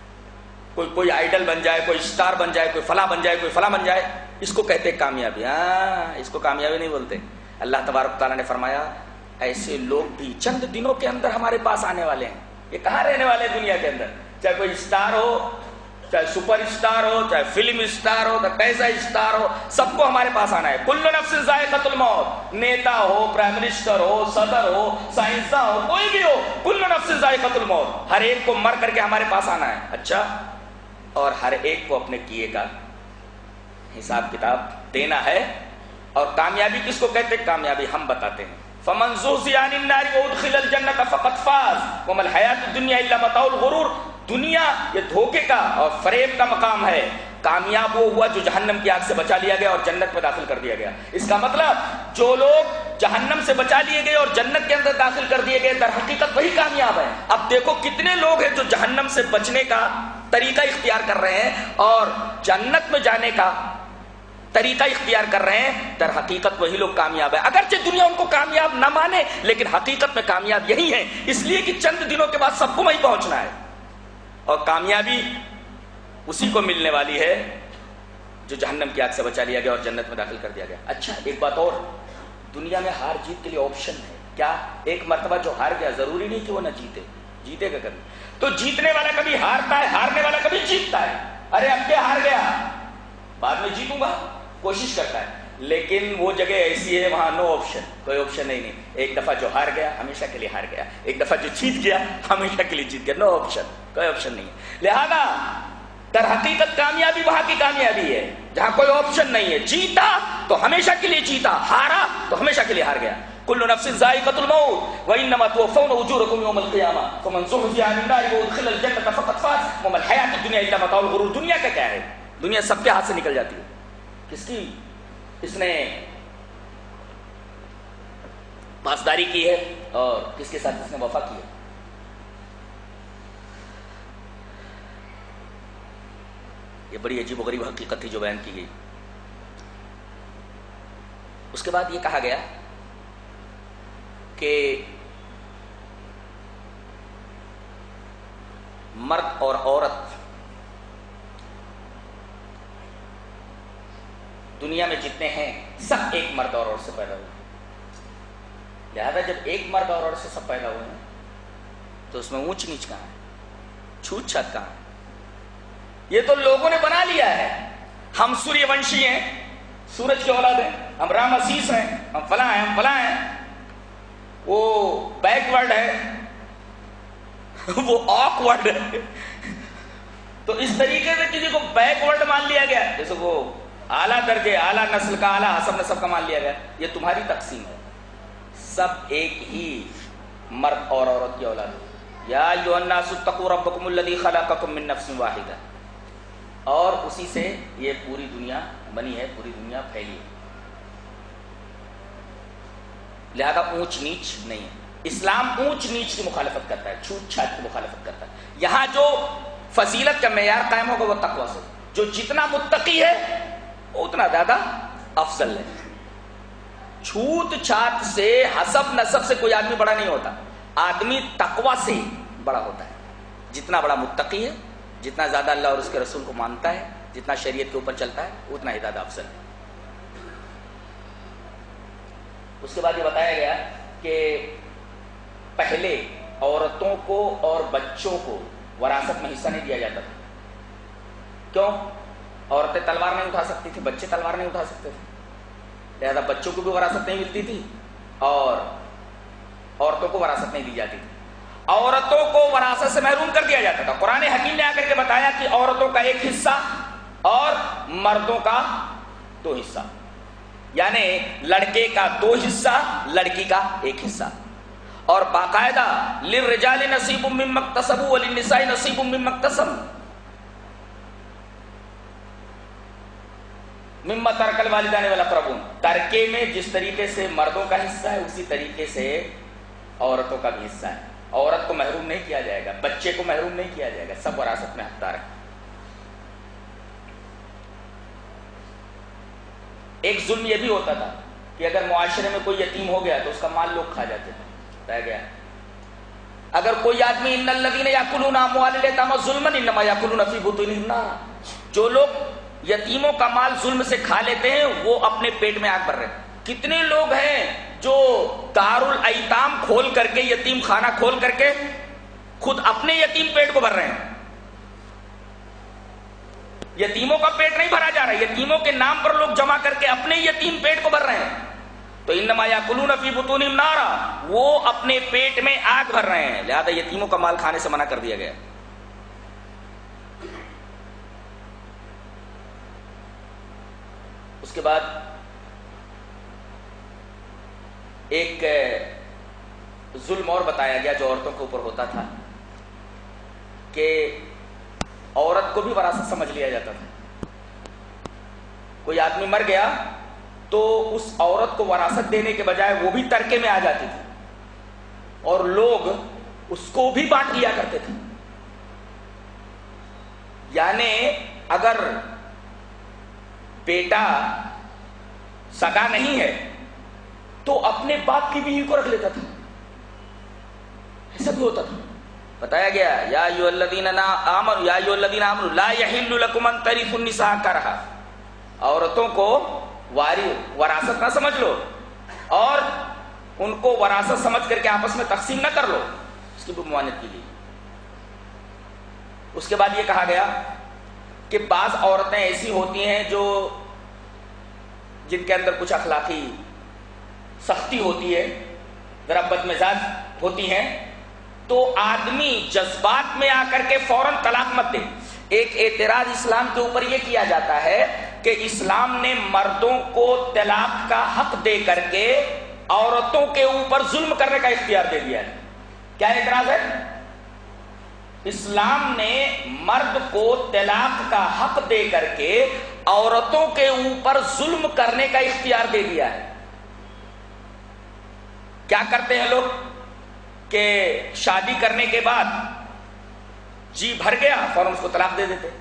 کوئی آئیڈل بن جائے، کوئی اسٹار بن جائے، کوئی فلاں بن جائے، کوئی فلاں بن جائے، اس کو کہتے ہیں کامیابی۔ ہاں، اس کو کامیابی نہیں بولتے۔ اللہ تبارک تعالیٰ نے فرمایا ایسے لوگ بھی چند دنوں کے اندر ہمارے پاس آنے والے ہیں۔ یہ کہاں رہنے والے ہیں؟ دنیا کے اندر، چاہے کوئی اسٹار ہو، چاہے سپر اسٹار ہو، چاہے فلم اسٹار ہو، چاہے کیسا اسٹار ہو، سب کو ہمارے پاس آنا ہے۔ کل نفس ذائقۃ الموت، نیتا ہو، پرائم منسٹر ہو، صدر ہو، سائنسداں ہو، کوئی بھی ہو، کل نفس ذائقۃ الموت، ہر ایک کو مر کر کے ہمارے پاس آنا ہے۔ اچھا، اور ہر ایک کو اپنے کیے کا حساب کتاب دینا ہے۔ اور کامیابی کس کو کہتے ہیں؟ کامیابی ہم بتاتے ہیں، فمن زحزح عن النار وادخل الجنة فقد فاز وما الحیاۃ الدنیا الا متاع الغرور۔ دنیا یہ دھوکے کا اور فریب کا مقام ہے، کامیاب وہ ہوا جو جہنم کی آگ سے بچا لیا گیا اور جنت میں داخل کر دیا گیا۔ اس کا مطلب جو لوگ جہنم سے بچا لیے گئے اور جنت کے اندر داخل کر دیے گئے، در حقیقت وہی کامیاب ہے۔ اب دیکھو کتنے لوگ ہیں جو جہنم سے بچنے کا طریقہ اختیار کر رہے ہیں اور جنت میں جانے کا طریقہ اختیار کر رہے ہیں، در حقیقت وہی لوگ کامیاب ہیں۔ اگرچہ دنیا ان کو کامیاب نہ مانے، لیکن حقیقت میں کامیاب یہی ہے، اس لیے کہ چند دنوں کے بعد سب کو وہیں پہنچنا ہے، اور کامیابی اسی کو ملنے والی ہے جو جہنم کی آگ سے بچا لیا گیا اور جنت میں داخل کر دیا گیا۔ اچھا، ایک بات اور، دنیا میں ہار جیت کے لیے آپشن ہے۔ کیا؟ ایک مرتبہ جو ہار گیا ضروری نہیں کہ وہ نہ جیتے گا کبھی، تو جیتنے والا کبھی ہارتا ہے، ہارنے والا کبھی جیتتا ہے۔ ارے اب کیا ہار گیا، بعد میں جیتوں گا، کوشش کرتا ہے، لیکن وہ جگہ ایسی ہے وہاں نو آپشن، کوئی آپشن نہیں۔ ایک دفعہ جو ہار گیا ہمیشہ کے لیے ہار گیا، ایک دفعہ جو جیت گیا ہمیشہ کے لیے جیت گیا، نو آپشن، کوئی آپشن نہیں ہے۔ لہذا در حقیقت کامیابی وہاں کی کامیابی ہے جہاں کوئی آپشن نہیں ہے، جیتا تو ہمیشہ کے لیے جیتا، ہارا تو ہمیشہ کے لیے ہار گیا۔ کل نفس ذائقۃ الموت وانما توفون اجورکم یوم القیامہ فمن زحزح عن النار وادخل الجنة فقد فاز وما الحیاۃ الدنیا الا متاع الغرور۔ دنیا کا کیا ہے؟ دنیا سب کے ہاتھ سے نکل جاتی ہے، کس کی اس نے پاسداری کی ہے اور کس کے ساتھ اس نے وفا کی ہے۔ یہ بڑی عجیب و غریب حقیقت تھی جو بیان کی گئی۔ اس کے بعد یہ کہا گیا کہ مرد اور عورت دنیا میں جتنے ہیں سب ایک مرد اور عورت سے پیدا ہوئے، لہذا جب ایک مرد اور عورت سے سب پیدا ہوئے ہیں تو اس میں اونچ نیچ کہاں ہے، چھوت چھات کہاں ہے؟ یہ تو لوگوں نے بنا لیا ہے، ہم سوریہ ونشی ہیں، سورج کی اولاد ہیں، ہم رام اسیس ہیں، ہم فلاں ہیں، ہم فلاں ہیں، وہ بیک ورڈ ہے، وہ آکورڈ ہے۔ تو اس طریقے سے کسی کو بیک ورڈ مان لیا گیا، جیسے وہ اعلیٰ درجے، اعلیٰ نسل کا، اعلیٰ حسب نسب کا مان لیا گیا۔ یہ تمہاری تقسیم ہے، سب ایک ہی مرد اور عورت کی اولاد ہے۔ یا ایھا الناس اتقوا ربکم الذی خلقکم من نفس واحدہ، اور اسی سے یہ پوری دنیا بنی ہے، پوری دنیا پھیلی ہے، لہذا اونچ نیچ نہیں ہے۔ اسلام اونچ نیچ کی مخالفت کرتا ہے، چھوت چھات کی مخالفت کرتا ہے۔ یہاں جو فضیلت کا معیار قائم ہوگا وہ تقویٰ سے، جو جتنا متقی ہے اتنا زیادہ افضل ہے۔ چھوت چھات سے، حسب نسب سے کوئی آدمی بڑا نہیں ہوتا، آدمی تقویٰ سے بڑا ہوتا ہے۔ جتنا بڑا متقی ہے، جتنا زیادہ اللہ اور اس کے رسول کو مانتا ہے، جتنا شریعت کے اوپر چلتا ہے، اتنا ہی زیادہ افضل ہے۔ اس کے بعد یہ بتایا گیا کہ پہلے عورتوں کو اور بچوں کو وراثت میں حصہ نہیں دیا جاتا تھا۔ کیوں؟ عورتیں تلوار نہیں اٹھا سکتی تھی، بچے تلوار نہیں اٹھا سکتے تھے، لہذا بچوں کو بھی وراثت نہیں ملتی تھی اور عورتوں کو وراثت نہیں دی جاتی تھی۔ عورتوں کو وراثت سے محروم کر دیا جاتا تھا. قرآن حکیم نے آ کر کے بتایا کہ عورتوں کا ایک حصہ اور مردوں کا 2 حصہ، یعنی لڑکے کا 2 حصہ، لڑکی کا 1 حصہ. اور باقاعدہ للرجال نصیب مما اکتسبوا وللنساء نصیب مما اکتسبن مما ترک الوالدان والاقربون. ترکے میں جس طریقے سے مردوں کا حصہ ہے اسی طریقے سے عورتوں کا بھی حصہ ہے. عورت کو محروم نہیں کیا جائے گا، بچے کو محروم نہیں کیا جائے گا، سب وراثت میں حقدار ہیں. ایک ظلم یہ بھی ہوتا تھا کہ اگر معاشرے میں کوئی یتیم ہو گیا تو اس کا مال لوگ کھا جاتے تھے. بتایا گیا اگر کوئی آدمی ان الذین یاکلون اموال الیتامی ظلما انما یاکلون فی بطونہم نارا، جو لوگ یتیموں کا مال ظلم سے کھا لیتے ہیں وہ اپنے پیٹ میں آگ بھر رہے ہیں. کتنے لوگ ہیں جو دارالایتام کھول کر کے، یتیم خانہ کھول کر کے خود اپنے یتیم پیٹ کو بھر رہے ہیں. یتیموں کا پیٹ نہیں بھرا جا رہا، یتیموں کے نام پر لوگ جمع کر کے اپنے یتیم پیٹ کو بھر رہے ہیں. تو انما یاکلون فی بطونہم نارا، وہ اپنے پیٹ میں آگ بھر رہے ہیں، لہذا یتیموں کا مال کھانے سے منع کر دیا گیا. اس کے بعد ایک ظلم اور بتایا گیا جو عورتوں کے اوپر ہوتا تھا کہ عورت کو بھی وراثت سمجھ لیا جاتا تھا. کوئی آدمی مر گیا تو اس عورت کو وراثت دینے کے بجائے وہ بھی ترکے میں آ جاتی تھی اور لوگ اس کو بھی بانٹ لیا کرتے تھے. یعنی اگر بیٹا سگا نہیں ہے تو اپنے باپ کی بیوی کو رکھ لیتا تھا. ایسا بھی ہوتا تھا. بتایا گیا یا ایھا الذین آمنوا لا یحل لکم ان ترثوا النساء کرہا، عورتوں کو وراثت نہ سمجھ لو اور ان کو وراثت سمجھ کر کے آپس میں تقسیم نہ کر لو، اس کی بھی ممانعت کی گئی. اس کے بعد یہ کہا گیا کہ بعض عورتیں ایسی ہوتی ہیں جو جن کے اندر کچھ اخلاقی سختی ہوتی ہے، ذرا بد مزاج ہوتی ہیں، تو آدمی جذبات میں آ کر کے فوراً طلاق مت دے. ایک اعتراض اسلام کے اوپر یہ کیا جاتا ہے کہ اسلام نے مردوں کو طلاق کا حق دے کر کے عورتوں کے اوپر ظلم کرنے کا اختیار دے دیا ہے. کیا اعتراض ہے؟ اسلام نے مرد کو طلاق کا حق دے کر کے عورتوں کے اوپر ظلم کرنے کا اختیار دے دیا ہے. کیا کرتے ہیں لوگ کہ شادی کرنے کے بعد جی بھر گیا فوراً اس کو طلاق دے دیتے.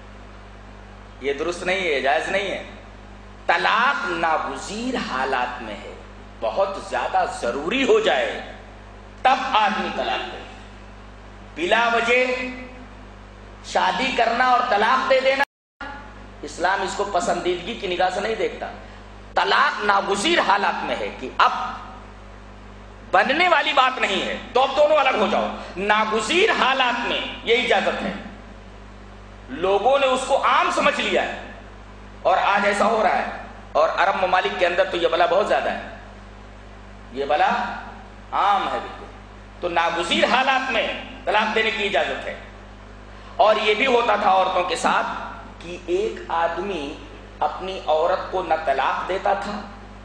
یہ درست نہیں ہے، جائز نہیں ہے. طلاق ناگزیر حالات میں ہے، بہت زیادہ ضروری ہو جائے تب آدمی طلاق دے. بلا وجہ شادی کرنا اور طلاق دے دینا اسلام اس کو پسندیدگی کی نگاہ سے نہیں دیکھتا. طلاق ناگزیر حالات میں ہے کہ اب بننے والی بات نہیں ہے تو اب دونوں الگ ہو جاؤ. ناگزیر حالات میں یہ اجازت ہے. لوگوں نے اس کو عام سمجھ لیا ہے اور آج ایسا ہو رہا ہے. اور عرب ممالک کے اندر تو یہ بلا بہت زیادہ ہے، یہ بلا عام ہے بالکل. تو ناگزیر حالات میں طلاق دینے کی اجازت ہے. اور یہ بھی ہوتا تھا عورتوں کے ساتھ کہ ایک آدمی اپنی عورت کو نہ طلاق دیتا تھا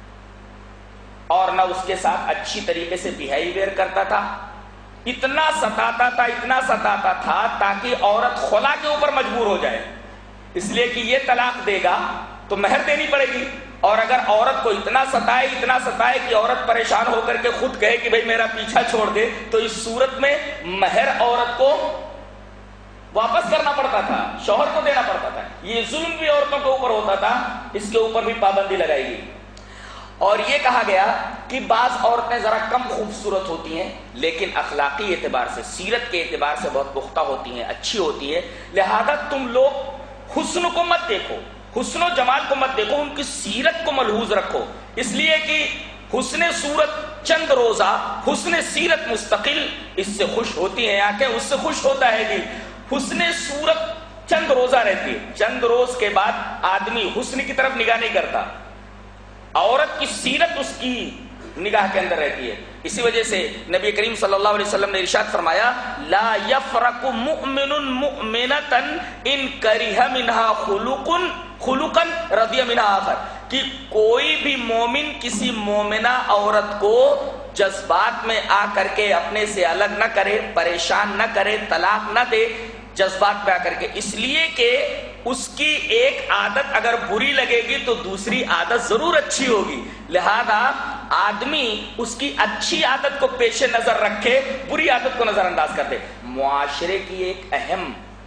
اور نہ اس کے ساتھ اچھی طریقے سے بیہیویئر کرتا تھا. اتنا ستاتا تھا تاکہ عورت خلا کے اوپر مجبور ہو جائے، اس لیے کہ یہ طلاق دے گا تو مہر دینی پڑے گی. اور اگر عورت کو اتنا ستائے کہ عورت پریشان ہو کر کے خود کہے کہ بھئی میرا پیچھا چھوڑ دے، تو اس صورت میں مہر عورت کو واپس کرنا پڑتا تھا، شوہر کو دینا پڑتا تھا. یہ ظلم بھی عورتوں کے اوپر ہوتا تھا، اس کے اوپر بھی پابندی لگائی گئی. اور یہ کہا گیا کہ بعض عورتیں ذرا کم خوبصورت ہوتی ہیں لیکن اخلاقی اعتبار سے، سیرت کے اعتبار سے بہت پختہ ہوتی ہیں، اچھی ہوتی ہیں. لہذا تم لوگ حسن کو مت دیکھو، حسن و جمال کو مت دیکھو، ان کی سیرت کو ملحوظ رکھو. اس لیے کہ حسن صورت چند روزہ، حسن سیرت مستقل، اس سے خوش ہوتی ہیں آنکھیں، اس سے خوش ہوتا ہے دل. حسن صورت چند روزہ رہتی ہے، چند روز کے بعد آدمی حسن کی طرف نگاہ نہیں کرتا. عورت کی سیرت اس کی निगाह के अंदर रहती है। इसी वजह से नबी करीम सल्लल्लाहु अलैहि वसल्लम ने इरशाद फरमाया, ला यफरकु मुमिनुन मुमिनतन इन करिह मिनहा खुलुकन रदिया मिनहा आखर, कि कोई भी मोमिन किसी मोमिना औरत को जज्बात में आकर के अपने से अलग न करे, परेशान न करे, तलाक न दे जज्बात में आकर के, इसलिए कि उसकी एक आदत अगर बुरी लगेगी तो दूसरी आदत जरूर अच्छी होगी। लिहाजा आदमी उसकी अच्छी आदत को पेश नजर रखे, बुरी आदत को नजरअंदाज कर दे। मुआशरे की एक अहम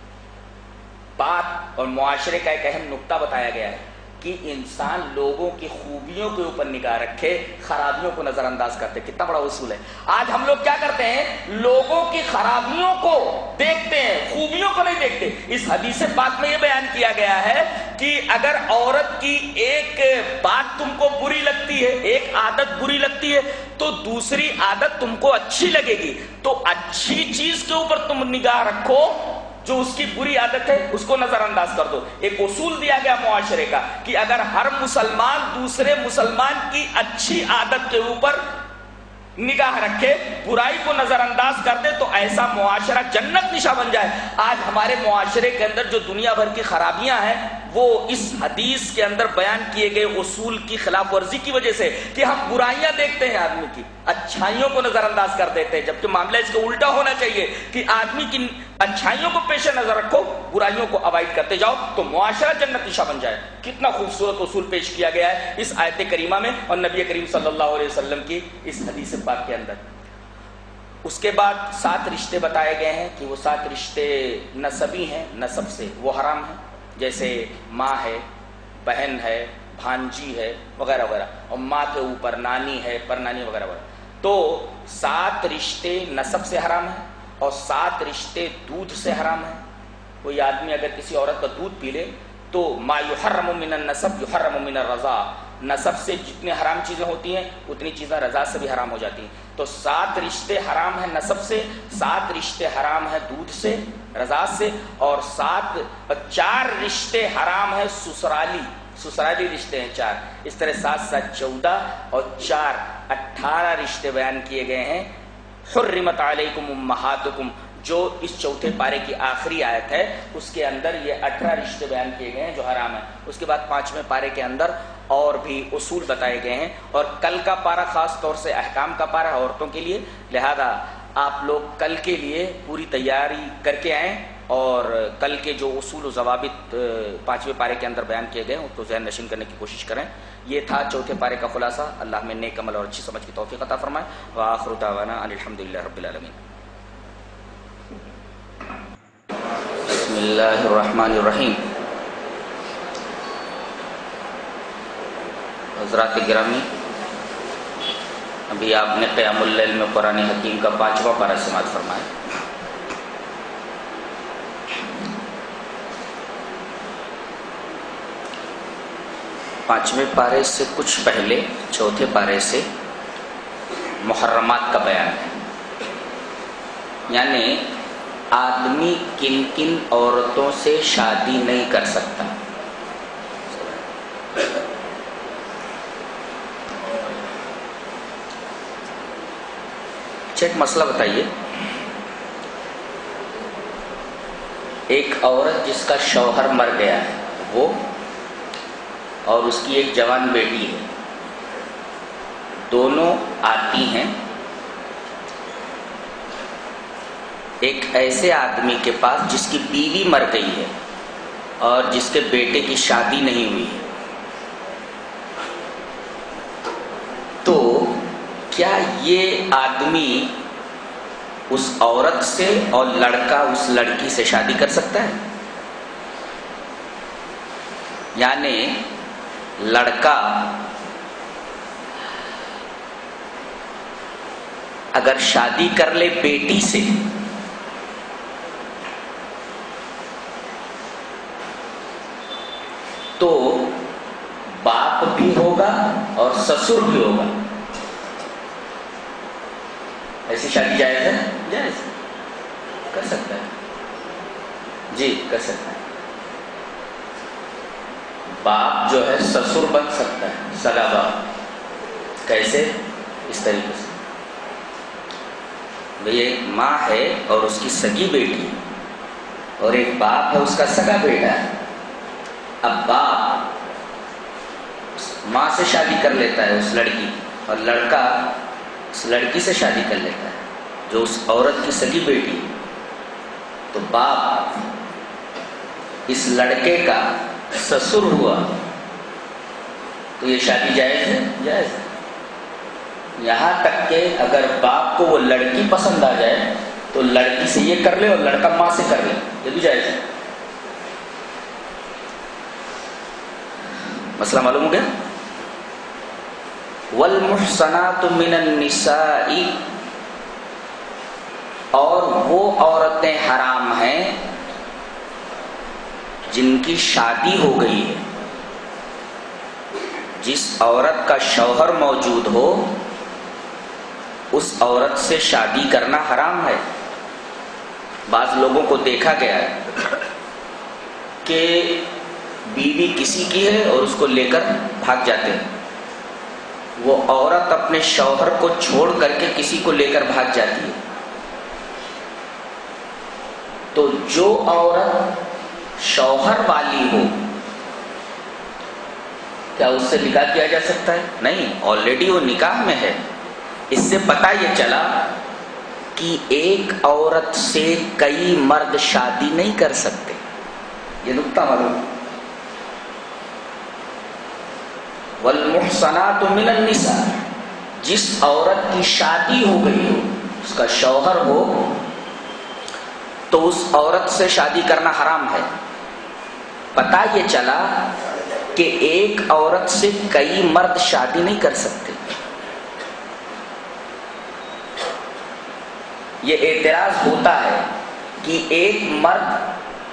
बात और मुआशरे का एक अहम नुक्ता बताया गया है कि इंसान लोगों की खूबियों के ऊपर निगाह रखे, खराबियों को नजरअंदाज करते। कितना बड़ा उसूल है। आज हम लोग क्या करते हैं, लोगों की खराबियों को देखते हैं, खूबियों को नहीं देखते। इस हदीस पाक में यह बयान किया गया है कि अगर औरत की एक बात तुमको बुरी लगती है, एक आदत बुरी लगती है, तो दूसरी आदत तुमको अच्छी लगेगी। तो अच्छी चीज के ऊपर तुम निगाह रखो, जो उसकी बुरी आदत है उसको नजरअंदाज कर दो। एक उसूल दिया गया मुआशरे का कि अगर हर मुसलमान दूसरे मुसलमान की अच्छी आदत के ऊपर निगाह रखे, बुराई को नजरअंदाज कर दे, तो ऐसा मुआशरा जन्नत निशा बन जाए। आज हमारे मुआशरे के अंदर जो दुनिया भर की खराबियां हैं वो इस हदीस के अंदर बयान किए गए उसूल की खिलाफ वर्जी की वजह से, कि हम बुराइयां देखते हैं आदमी की, अच्छाइयों को नजरअंदाज कर देते हैं, जबकि मामला इसका उल्टा होना चाहिए कि आदमी की अच्छाइयों को पेश नजर रखो, बुराइयों को अवॉइड करते जाओ, तो मुआशरा जन्नत निशा बन जाए। कितना खूबसूरत उसूल पेश किया गया है इस आयत करीमा में और नबी करीम सल्लल्लाहु अलैहि वसल्लम की इस हदीस पाक के अंदर। उसके बाद 7 रिश्ते बताए गए हैं कि वो 7 रिश्ते नसबी हैं, नसब से वो हराम है, जैसे माँ है, बहन है, भांजी है वगैरह वगैरह, और माँ के ऊपर नानी है, परनानी वगैरह वगैरह। तो 7 रिश्ते नसब से हराम है और 7 रिश्ते दूध से हराम है। कोई आदमी अगर किसी औरत का दूध पी ले तो मा युहर्रमु मिनन नसब युहर्रमु मिनर रज़ा, नसब से जितनी हराम चीजें होती हैं उतनी चीजें रजा से भी हराम हो जाती हैं। तो 7 रिश्ते हराम है नसब से, 7 रिश्ते हराम है दूध से, रजा से, और 4 रिश्ते हराम है ससुराली रिश्ते हैं 4। इस तरह 7 7 14 और 4 18 रिश्ते बयान किए गए हैं। हुर्रिमत अलैकुम उम्महातुकुम, जो इस चौथे पारे की आखिरी आयत है उसके अंदर ये 18 रिश्ते बयान किए गए हैं जो हराम है। उसके बाद 5वें पारे के अंदर और भी उसूल बताए गए हैं। और कल का पारा खास तौर से अहकाम का पारा है औरतों के लिए, लिहाजा आप लोग कल के लिए पूरी तैयारी करके आएँ और कल के जो उसूल व ज़वाबित 5वें पारे के अंदर बयान किए गए उसको ज़हन नशीन करने की कोशिश करें। ये था चौथे पारे का खुलासा। अल्लाह में नेक अमल और अच्छी समझ की तौफीक अता फरमाए। व आखिरु दावाना अनिल हम्दुलिल्लाहि रब्बिल आलमीन। बिस्मिल्लाहिर रहमानिर रहीम। हज़रात गिरामी, अभी आपने क़यामुल लैल में कुरान हकीम का 5वां पारा समाअत फरमाया। पांचवें पारे से कुछ पहले चौथे पारे से मुहर्रमात का बयान है, यानी आदमी किन किन औरतों से शादी नहीं कर सकता। एक मसला बताइए, एक औरत जिसका शौहर मर गया है वो और उसकी एक जवान बेटी है, दोनों आती हैं एक ऐसे आदमी के पास जिसकी बीवी मर गई है और जिसके बेटे की शादी नहीं हुई है। तो क्या ये आदमी उस औरत से और लड़का उस लड़की से शादी कर सकता है? यानी लड़का अगर शादी कर ले बेटी से तो बाप भी होगा और ससुर भी होगा। ऐसी शादी जायज है? जायज कर सकता है जी, कर सकता है। बाप जो है ससुर बन सकता है, सगा बाप। कैसे? اس طریقے سے بھئی ایک ماں ہے اور اس کی سگی بیٹی اور ایک باپ ہے اس کا سگا بیٹا ہے. اب باپ ماں سے شادی کر لیتا ہے اس لڑکی اور لڑکا اس لڑکی سے شادی کر لیتا ہے جو اس عورت کی سگی بیٹی ہے. تو باپ اس لڑکے کا سسر ہوا تو یہ شادی جائز ہے؟ جائز ہے. یہاں تک کہ اگر باپ کو وہ لڑکی پسند آ جائے تو لڑکی سے یہ کر لے اور لڑکا ماں سے کر لے، یہ بھی جائز ہے. مسئلہ معلوم ہو گیا؟ والمحصنات من النساء، اور وہ عورتیں حرام ہیں جن کی شادی ہو گئی ہے. جس عورت کا شوہر موجود ہو اس عورت سے شادی کرنا حرام ہے. بعض لوگوں کو دیکھا گیا ہے کہ بیوی کسی کی ہے اور اس کو لے کر بھاگ جاتے ہیں. وہ عورت اپنے شوہر کو چھوڑ کر کے کسی کو لے کر بھاگ جاتی ہے. تو جو عورت شوہر والی ہو کیا اس سے نکاح کیا جا سکتا ہے؟ نہیں، آلریڈی وہ نکاح میں ہے. اس سے پتہ یہ چلا کہ ایک عورت سے کئی مرد شادی نہیں کر سکتے. یہ نکتہ معلوم. والمحصنات من النساء، جس عورت کی شادی ہو گئی ہو، اس کا شوہر ہو، تو اس عورت سے شادی کرنا حرام ہے. پتہ یہ چلا کہ ایک عورت سے کئی مرد شادی نہیں کر سکتے. یہ اعتراض ہوتا ہے کہ ایک مرد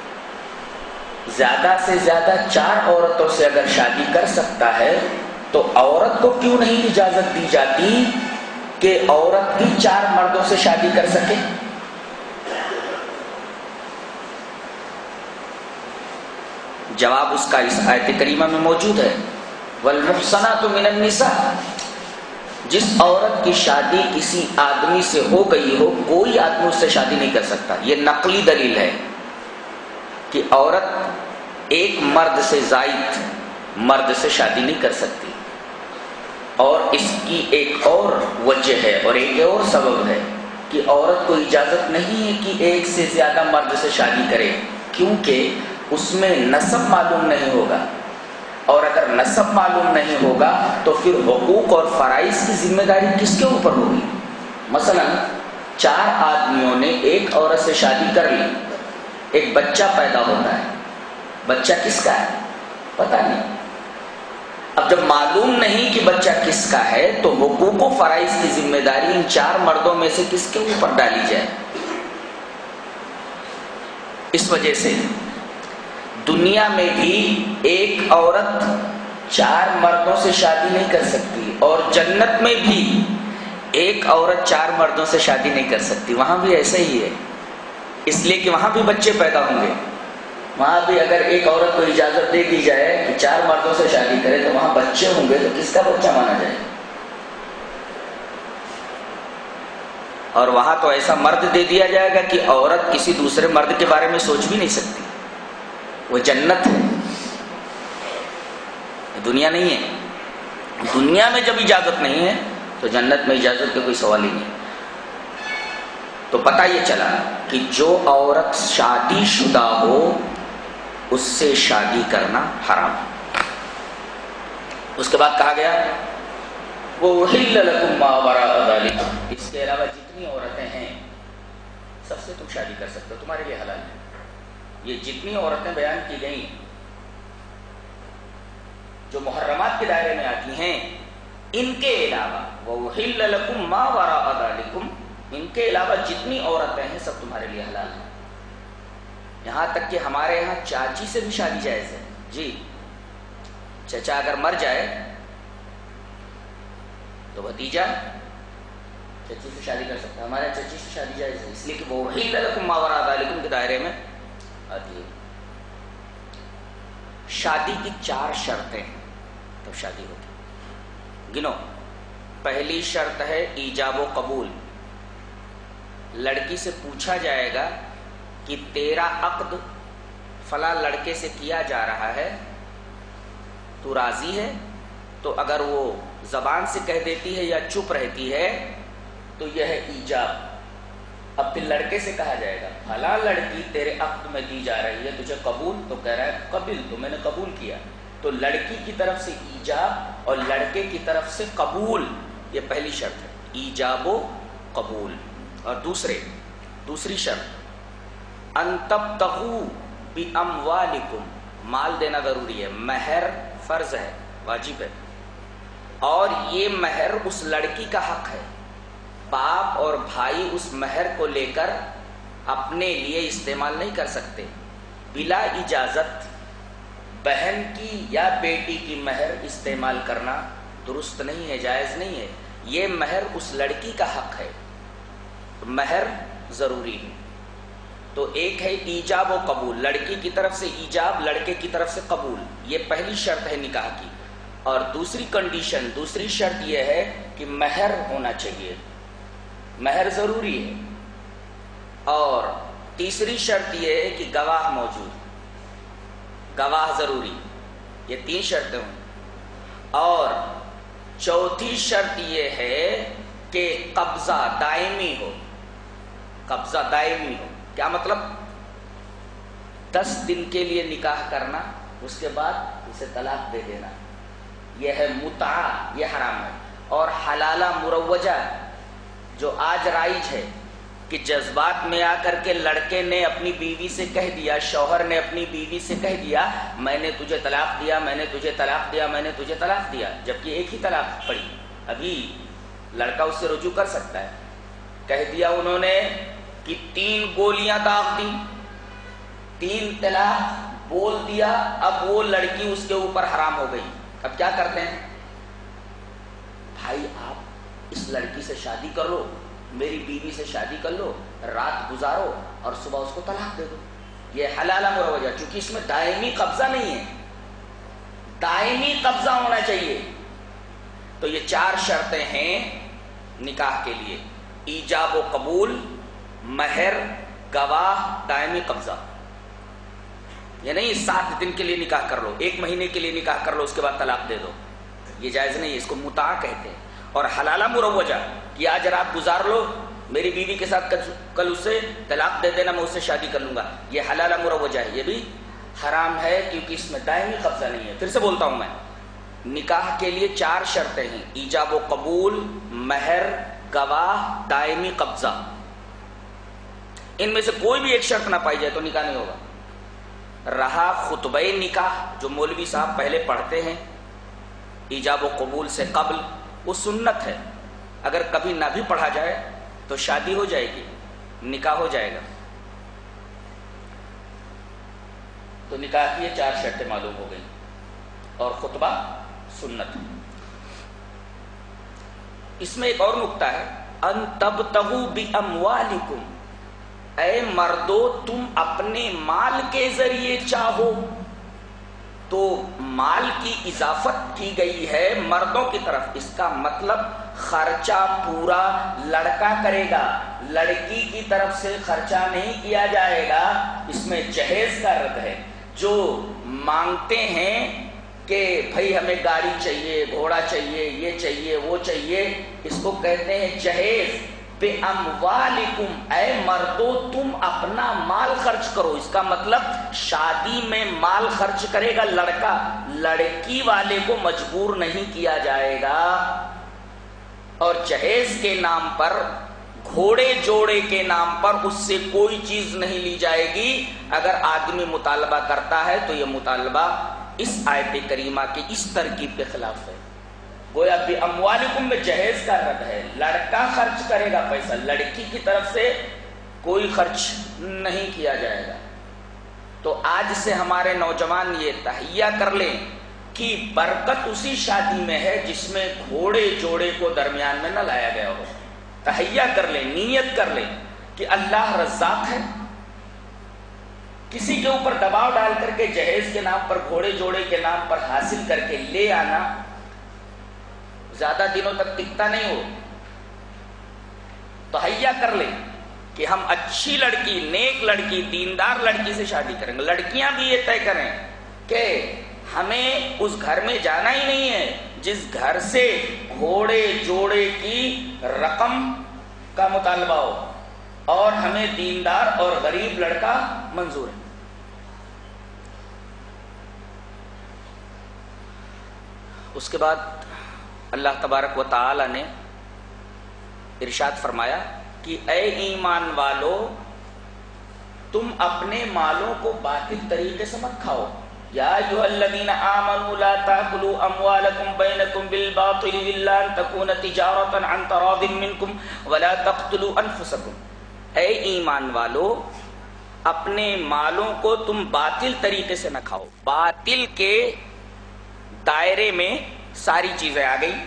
زیادہ سے زیادہ 4 عورتوں سے اگر شادی کر سکتا ہے تو عورت کو کیوں نہیں اجازت دی جاتی کہ عورت بھی 4 مردوں سے شادی کر سکے؟ جواب اس کا اس آیت کریمہ میں موجود ہے. والمحصنات من النساء، جس عورت کی شادی کسی آدمی سے ہو گئی ہو کوئی آدمی اس سے شادی نہیں کر سکتا. یہ نقلی دلیل ہے کہ عورت ایک مرد سے زائد مرد سے شادی نہیں کر سکتی. اور اس کی ایک اور وجہ ہے اور ایک اور سبب ہے کہ عورت کو اجازت نہیں ہے کہ ایک سے زیادہ مرد سے شادی کرے، کیونکہ اس میں نسب معلوم نہیں ہوگا. اور اگر نسب معلوم نہیں ہوگا تو پھر حقوق اور فرائض کی ذمہ داری کس کے اوپر ہوگی؟ مثلا 4 آدمیوں نے ایک عورت سے شادی کر لی، ایک بچہ پیدا ہوتا ہے. بچہ کس کا ہے؟ پتہ نہیں. اب جب معلوم نہیں کہ بچہ کس کا ہے تو حقوق و فرائض کی ذمہ داری ان 4 مردوں میں سے کس کے اوپر ڈالی جائے؟ اس وجہ سے دنیا میں بھی ایک عورت 4 مردوں سے شادی نہیں کر سکتی، اور جنت میں بھی ایک عورت 4 مردوں سے شادی نہیں کر سکتی. وہاں بھی ایسا ہی ہے، اس لیے کہ وہاں بھی بچے پیدا ہوں گے. وہاں بھی اگر ایک عورت کو اجازت دے دی جائے کہ 4 مردوں سے شادی کرے تو وہاں بچے ہوں گے، تو کس کا بچہ مانا جائے؟ اور وہاں تو ایسا مرد دے دیا جائے گا کہ عورت کسی دوسرے مرد کے بارے میں سوچ بھی نہیں سکتی. وہ جنت ہے، دنیا نہیں ہے. دنیا میں جب اجازت نہیں ہے تو جنت میں اجازت کا کوئی سوال ہی نہیں. تو پتہ یہ چلا کہ جو عورت شادی شدہ ہو اس سے شادی کرنا حرام. اس کے بعد کہا گیا وَأُحِلَّ لَكُم مَّا وَرَاءَ ذَلِكَ، اس کے علاوہ جتنی عورتیں ہیں سب سے تم شادی کر سکتے ہو، تمہارے لیے حلال ہے. یہ جتنی عورتیں بیان کی گئیں جو محرمات کے دائرے میں آتی ہیں، ان کے علاوہ وَأُحِلَّ لَكُم مَّا وَرَاءَ ذَلِكُم، ان کے علاوہ جتنی عورتیں ہیں سب تمہارے لیے حلال ہیں. یہاں تک کہ ہمارے یہاں چاچی سے بھی شادی جائز ہے. جی، چچا اگر مر جائے تو بھتیجا چچی سے شادی کر سکتا ہے. ہمارے چچی سے شادی جائز ہے، اس لیے کہ وہ وَأُحِلَّ لَكُم مَّا وَرَاءَ ذَلِكُم کے دائرے میں آتی ہے. شادی کی 4 شرطیں تب شادی ہوتی. گنو. پہلی شرط ہے ایجاب و قبول. لڑکی سے پوچھا جائے گا کہ تیرا عقد فلاں لڑکے سے کیا جا رہا ہے، تو راضی ہے؟ تو اگر وہ زبان سے کہہ دیتی ہے یا چپ رہتی ہے تو یہ ہے ایجاب. اب پھر لڑکے سے کہا جائے گا فلاں لڑکی تیرے عقد میں دی جا رہی ہے، تجھے قبول؟ تو کہہ رہا ہے قبل، تو میں نے قبول کیا. تو لڑکی کی طرف سے ایجاب اور لڑکے کی طرف سے قبول، یہ پہلی شرط ہے، ایجاب و قبول. اور دوسری شرط ان تبتغوا باموالکم، مال دینا ضروری ہے. مہر فرض ہے، واجب ہے، اور یہ مہر اس لڑکی کا حق ہے. باپ اور بھائی اس مہر کو لے کر اپنے لیے استعمال نہیں کر سکتے. بلا اجازت بہن کی یا بیٹی کی مہر استعمال کرنا درست نہیں ہے، جائز نہیں ہے. یہ مہر اس لڑکی کا حق ہے، مہر ضروری ہے. تو ایک ہے ایجاب و قبول، لڑکی کی طرف سے ایجاب، لڑکے کی طرف سے قبول، یہ پہلی شرط ہے نکاح کی. اور دوسری شرط یہ ہے کہ مہر ہونا چاہیے، مہر ضروری ہے. اور تیسری شرط یہ ہے کہ گواہ موجود، گواہ ضروری. یہ 3 شرطیں ہوں. اور چوتھی شرط یہ ہے کہ قبضہ دائمی ہو. قبضہ دائمی ہو کیا مطلب؟ 10 دن کے لیے نکاح کرنا، اس کے بعد اسے طلاق دے دینا، یہ ہے متعہ، یہ حرام ہے. اور حلالہ مروجہ جو آج رائج ہے کہ جذبات میں آ کر کے لڑکے نے اپنی بیوی سے کہہ دیا، شوہر نے اپنی بیوی سے کہہ دیا میں نے تجھے طلاق دیا، میں نے تجھے طلاق دیا، میں نے تجھے طلاق دیا، جبکہ ایک ہی طلاق پڑی. ابھی لڑکا اس سے رجوع کر سکتا ہے. کہہ دیا انہوں نے کہ 3 گولیاں داغ دی، 3 طلاق بول دیا، اب وہ لڑکی اس کے اوپر حرام ہو گئی. اب کیا کرتے ہیں؟ بھائی آپ اس لڑکی سے شادی کر لو، میری بیوی سے شادی کر لو، رات گزارو اور صبح اس کو طلاق دے دو. یہ حلالہ مروجہ، چونکہ اس میں دائمی قبضہ نہیں ہے، دائمی قبضہ ہونا چاہیے. تو یہ 4 شرطیں ہیں نکاح کے لیے، ایجاب و قبول، مہر، گواہ، دائمی قبضہ. یہ نہیں 7 دن کے لیے نکاح کر لو، 1 مہینے کے لیے نکاح کر لو، اس کے بعد طلاق دے دو، یہ جائز نہیں ہے. اس کو متعہ کہتے ہیں. اور حلالہ مروجہ کہ آج رات گزار لو، میری بیوی کے ساتھ کل اس سے طلاق دے دینا، میں اس سے شادی کر لوں گا، یہ حلالہ مروجہ ہے، یہ بھی حرام ہے کیونکہ اس میں دائمی قبضہ نہیں ہے. پھر سے بولتا ہوں میں، نکاح کے لیے 4 شرطیں ہیں، ایجاب و قبول، مہر، گواہ، دائمی قبضہ. ان میں سے کوئی بھی ایک شرط نہ پائی جائے تو نکاح نہیں ہوگا. رہا خطبہ نکاح جو مولوی صاحب پہلے پڑھتے ہیں ایجاب و قبول سے قبل، وہ سنت ہے. اگر کبھی نہ بھی پڑھا جائے تو شادی ہو جائے گی، نکاح ہو جائے گا. تو نکاح کی یہ 4 شرطیں معلوم ہو گئی، اور خطبہ سنت. اس میں ایک اور نکتہ ہے، ان تبتغوا باموالکم، اے مردو تم اپنے مال کے ذریعے چاہو. تو مال کی اضافت کی گئی ہے مردوں کی طرف، اس کا مطلب خرچہ پورا لڑکا کرے گا، لڑکی کی طرف سے خرچہ نہیں کیا جائے گا. اس میں جہیز کا رد ہے. جو مانگتے ہیں کہ بھائی ہمیں گاڑی چاہیے، گھوڑا چاہیے، یہ چاہیے، وہ چاہیے، اس کو کہتے ہیں جہیز. بِأَمْوَالِكُمْ، اے مردو تم اپنا مال خرچ کرو. اس کا مطلب شادی میں مال خرچ کرے گا لڑکا، لڑکی والے کو مجبور نہیں کیا جائے گا. اور جہیز کے نام پر، گھوڑے جوڑے کے نام پر اس سے کوئی چیز نہیں لی جائے گی. اگر آدمی مطالبہ کرتا ہے تو یہ مطالبہ اس آیت کریمہ کی اس ترکیب کے خلاف ہے. گویا بِأَمْوَالِكُمْ میں جہیز کا رد ہے، لڑکا خرچ کرے گا پیسہ، لڑکی کی طرف سے کوئی خرچ نہیں کیا جائے گا. تو آج سے ہمارے نوجوان یہ تہیہ کر لیں کہ برکت اسی شادی میں ہے جس میں گھوڑے جوڑے کو درمیان میں نہ لایا گیا ہو. تہیہ کر لیں، نیت کر لیں کہ اللہ رزاق ہے. کسی کے اوپر دباؤ ڈال کر کے جہیز کے نام پر، گھوڑے جوڑے کے نام پر حاصل کر کے لے آنا، زیادہ دنوں تک ٹکتا نہیں ہو تو حیا کر لے کہ ہم اچھی لڑکی، نیک لڑکی، دیندار لڑکی سے شادی کریں گے۔ لڑکیاں بھی یہ طے کریں کہ ہمیں اس گھر میں جانا ہی نہیں ہے جس گھر سے گھوڑے جوڑے کی رقم کا مطالبہ ہو، اور ہمیں دیندار اور غریب لڑکا منظور ہے۔ اس کے بعد اللہ تبارک و تعالی نے ارشاد فرمایا کہ اے ایمان والو، تم اپنے مالوں کو باطل طریقے سے مت کھاؤ۔ یا ایھا الذین آمنوا لا تاکلوا اموالکم بینکم بالباطل الا ان تکون تجارۃ عن تراض منکم ولا تقتلوا انفسکم۔ اے ایمان والو، اپنے مالوں کو تم باطل طریقے سے نہ کھاؤ۔ باطل کے دائرے میں ساری چیزیں آ گئی۔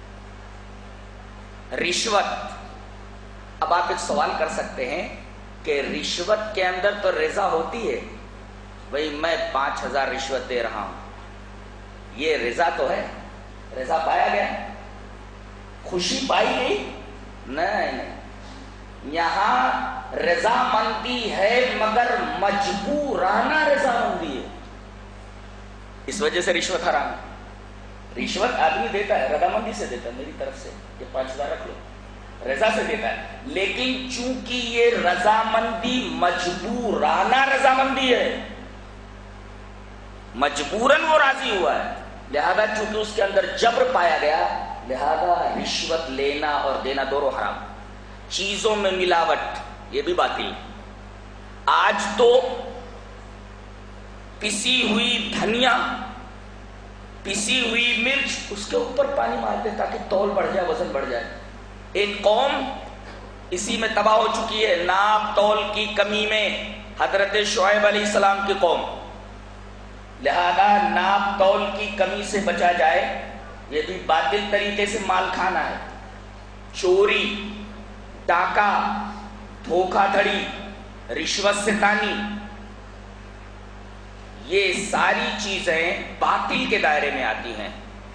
رشوت، اب آپ ایک سوال کر سکتے ہیں کہ رشوت کے اندر تو رضا ہوتی ہے، بھئی میں 5000 رشوت دے رہا ہوں، یہ رضا تو ہے، رضا پایا گیا، خوشی پائی گئی؟ نہیں، یہاں رضا مندی ہے مگر مجبورانہ رضا مندی ہے، اس وجہ سے رشوت حرام ہے۔ رشوت آدمی دیتا ہے، رضامندی سے دیتا ہے، میری طرف سے یہ 5000 رکھ لو، رضا سے دیتا ہے، لیکن چونکہ یہ رضامندی مجبورانہ رضامندی ہے، مجبوراً وہ راضی ہوا ہے، لہذا چونکہ اس کے اندر جبر پایا گیا، لہذا رشوت لینا اور دینا دونوں حرام۔ چیزوں میں ملاوٹ، یہ بھی باطل۔ آج تو پسی ہوئی دھنیا، پسی ہوئی مرچ، اس کے اوپر پانی مارتے تاکہ تول بڑھ جائے، وزن بڑھ جائے۔ ایک قوم اسی میں تباہ ہو چکی ہے، ناپ تول کی کمی میں، حضرت شعیب علیہ السلام کی قوم۔ لہذا ناپ تول کی کمی سے بچا جائے، یہ بھی باطل طریقے سے مال کھانا ہے۔ چوری، ڈاکہ، دھوکہ دھڑی، رشوت ستانی، یہ ساری چیزیں باطل کے دائرے میں آتی ہیں۔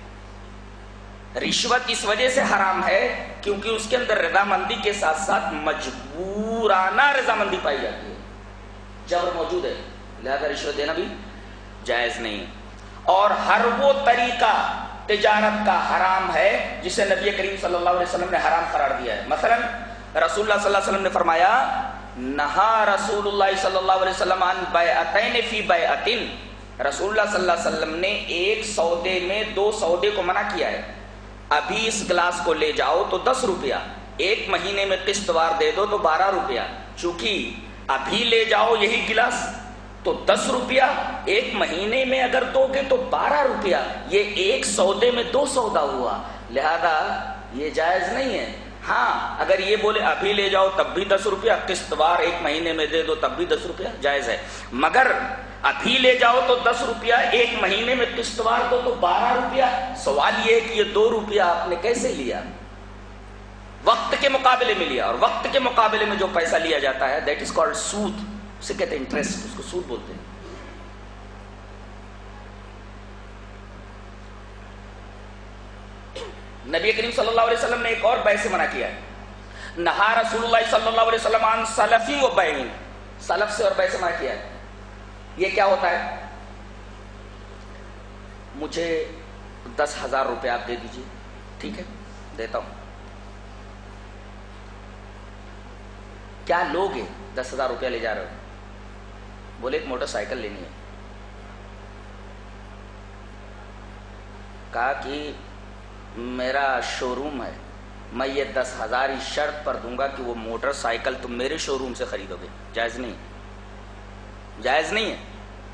رشوت اس وجہ سے حرام ہے کیونکہ اس کے اندر رضامندی کے ساتھ ساتھ مجبورانہ رضامندی پائی جاتی ہے، جبر موجود ہے، لہذا رشوت دینا بھی جائز نہیں۔ اور ہر وہ طریقہ تجارت کا حرام ہے جسے نبی کریم صلی اللہ علیہ وسلم نے حرام قرار دیا ہے۔ مثلا رسول اللہ صلی اللہ علیہ وسلم نے فرمایا، نہا رسول اللہ صلی اللہ علیہ وسلم عن بیعتین فی بیعتن، رسول اللہ صلی اللہ علیہ وسلم نے ایک سودے میں 2 سودے کو منع کیا ہے۔ ابھی اس گلاس کو لے جاؤ تو 10 روپیہ، ایک مہینے میں قسط وار دے دو تو 12 روپیہ، چونکہ ابھی لے جاؤ یہی گلاس تو 10 روپیہ، ایک مہینے میں اگر دو گے تو 12 روپیہ، یہ ایک سودے میں 2 سودا ہوا، لہذا یہ جائز نہیں ہے۔ ہاں اگر یہ بولے ابھی لے جاؤ تب بھی 10 روپیہ، قسط وار ایک مہینے میں دے دو تب بھی 10 روپیہ، جائز ہے۔ مگر ابھی لے جاؤ تو 10 روپیہ، ایک مہینے میں قسط وار دو تو 12 روپیہ، سوال یہ ہے کہ یہ 2 روپیہ آپ نے کیسے لیا؟ وقت کے مقابلے میں لیا، اور وقت کے مقابلے میں جو پیسہ لیا جاتا ہے دیٹ از کالڈ سود، اسے کہتے ہیں انٹرسٹ، اس کو سود بولتے ہیں۔ نبی کریم صلی اللہ علیہ وسلم نے ایک اور بیع سے منع کیا ہے، نہا رسول اللہ صلی اللہ علیہ وسلم عن سلفی و بیع، سلف سے اور بیع سے منع کیا ہے۔ یہ کیا ہوتا ہے؟ مجھے 10,000 روپے آپ دے دیجئے، ٹھیک ہے دیتا ہوں۔ کیا لوگ ہیں 10,000 روپیہ لے جا رہے ہو؟ بولے ایک موٹر سائیکل لینی ہے۔ کہا کہ میرا شو روم ہے، میں یہ 10,000 اس شرط پر دوں گا کہ وہ موٹر سائیکل تم میرے شو روم سے خریدو گے۔ جائز نہیں، جائز نہیں ہے۔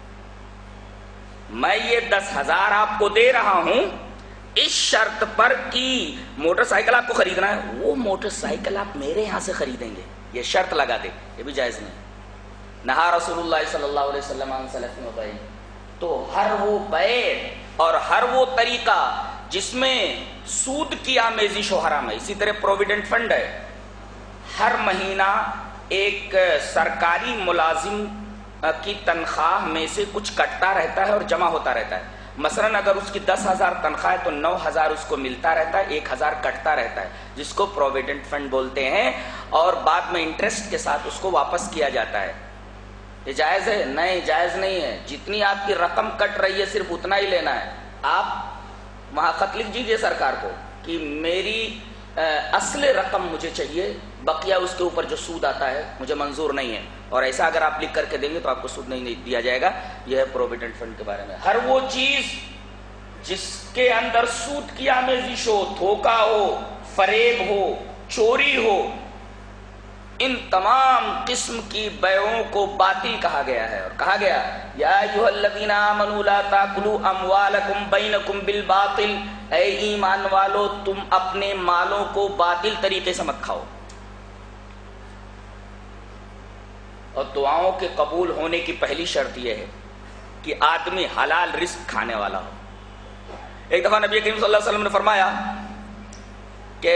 میں یہ 10,000 آپ کو دے رہا ہوں اس شرط پر کہ موٹر سائیکل آپ کو خریدنا ہے، وہ موٹر سائیکل آپ میرے یہاں سے خریدیں گے، یہ شرط لگا دے، یہ بھی جائز نہیں۔ نہا رسول اللہ صلی اللہ علیہ وسلم عن سلف و بیع، تو ہر وہ بیع اور ہر وہ طریقہ جس میں سود کی آمیزش و حرام ہے۔ اسی طرح پروویڈنٹ فنڈ ہے، ہر مہینہ ایک سرکاری ملازم کی تنخواہ میں سے کچھ کٹتا رہتا ہے اور جمع ہوتا رہتا ہے، مثلاً اگر اس کی 10,000 تنخواہ ہے تو 9,000 اس کو ملتا رہتا ہے، 1,000 کٹتا رہتا ہے، جس کو پروویڈنٹ فنڈ بولتے ہیں، اور بعد میں انٹرسٹ کے ساتھ اس کو واپس کیا جاتا ہے۔ یہ جائز ہے؟ نہیں، جائز نہیں ہے۔ جتنی آپ کی رقم کٹ رہی ہے صرف اتنا ہی لینا ہے۔ آپ وہاں خط لکھ دیجئے سرکار کو کہ میری اصل رقم مجھے چاہیے، بقیہ اس کے اوپر جو سود آتا ہے مجھے منظور نہیں ہے، اور ایسا اگر آپ لکھ کر کے دیں گے تو آپ کو سود نہیں دیا جائے گا۔ یہ ہے پروویڈنٹ فنڈ کے بارے میں۔ ہر وہ چیز جس کے اندر سود کی آمیزش ہو، دھوکہ ہو، فریب ہو، چوری ہو، ان تمام قسم کی بیعوں کو باطل کہا گیا ہے، اور کہا گیا یا ایھا الذین آمنوا لا تاکلوا اموالکم بینکم بالباطل، اے ایمان والو تم اپنے مالوں کو باطل طریقے سے مت کھاؤ۔ اور دعاؤں کے قبول ہونے کی پہلی شرط یہ ہے کہ آدمی حلال رزق کھانے والا ہو۔ ایک دفعہ نبی کریم صلی اللہ علیہ وسلم نے فرمایا کہ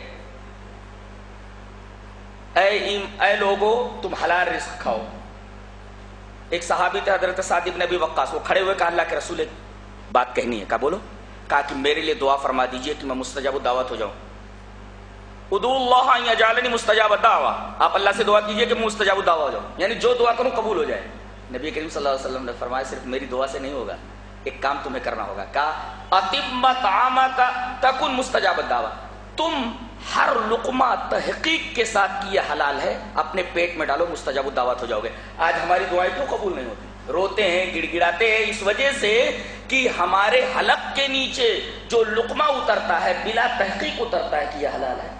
اے لوگو تم حلال رزق کھاؤ۔ ایک صحابی تھے حضرت سعد بن ابی وقاص، وہ کھڑے ہوئے کہا اللہ کے رسول ایک بات کہنی ہے۔ کہا بولو؟ کہا کہ میرے لیے دعا فرما دیجئے کہ میں مستجاب الدعوت ہو جاؤں۔ ادعوا اللہ ان یجعلنی مستجاب الدعوۃ، آپ اللہ سے دعا کیجئے کہ میں مستجاب الدعوت ہو جاؤں، یعنی جو دعا کروں قبول ہو جائے۔ نبی کریم صلی اللہ علیہ وسلم نے فرمایا صرف میری دعا سے نہیں ہوگا، ایک کام تمہیں کرنا ہوگا۔ کہا اطب طعامک تکن مستجاب الدعوۃ، تم ہر لقمہ تحقیق کے ساتھ کہ یہ حلال ہے اپنے پیٹ میں ڈالو، مستجاب الدعوت ہو جاؤ گے۔ آج ہماری دعائیں کیوں قبول نہیں ہوتی؟ روتے ہیں، گڑ گڑاتے ہیں، اس وجہ سے کہ ہمارے حلق کے نیچے جو لقمہ اترتا ہے بلا تحقیق اترتا ہے کہ یہ حلال ہے۔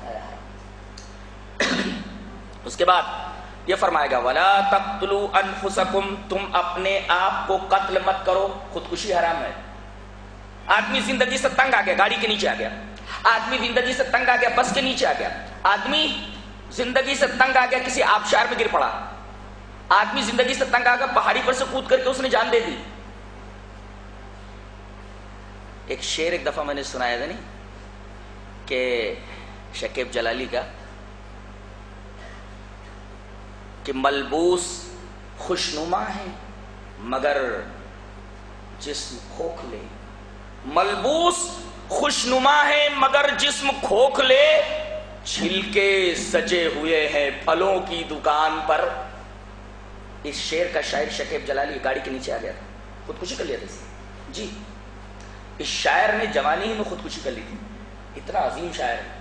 اس کے بعد یہ فرمائے گا وَلَا تَقْتُلُوا أَنفُسَكُمْ، تم اپنے آپ کو قتل مت کرو، خودکشی حرام ہے۔ آدمی زندگی سے تنگ آ گیا، گاڑی کے نیچے آ گیا، آدمی زندگی سے تنگ آ گیا، بس کے نیچے آ گیا، آدمی زندگی سے تنگ آ گیا، کسی آبشار میں گر پڑا، آدمی زندگی سے تنگ آ گیا، پہاڑی پر سے کود کر کے اس نے جان دے دی۔ ایک شعر ایک دفعہ میں نے سنایا تھا نہیں کہ شکیب جلالی کا، کہ ملبوس خوشنما ہے مگر جسم کھوکھلے، ملبوس خوشنما ہے مگر جسم کھوکھلے، چھلکے سجے ہوئے ہیں پھلوں کی دکان پر۔ اس شعر کا شاعر شکیب جلالی گاڑی کے نیچے آ گیا تھا، خودکشی کر لیا تھا جی۔ اس شاعر نے جوانی ہی میں خودکشی کر لی تھی، اتنا عظیم شاعر ہے۔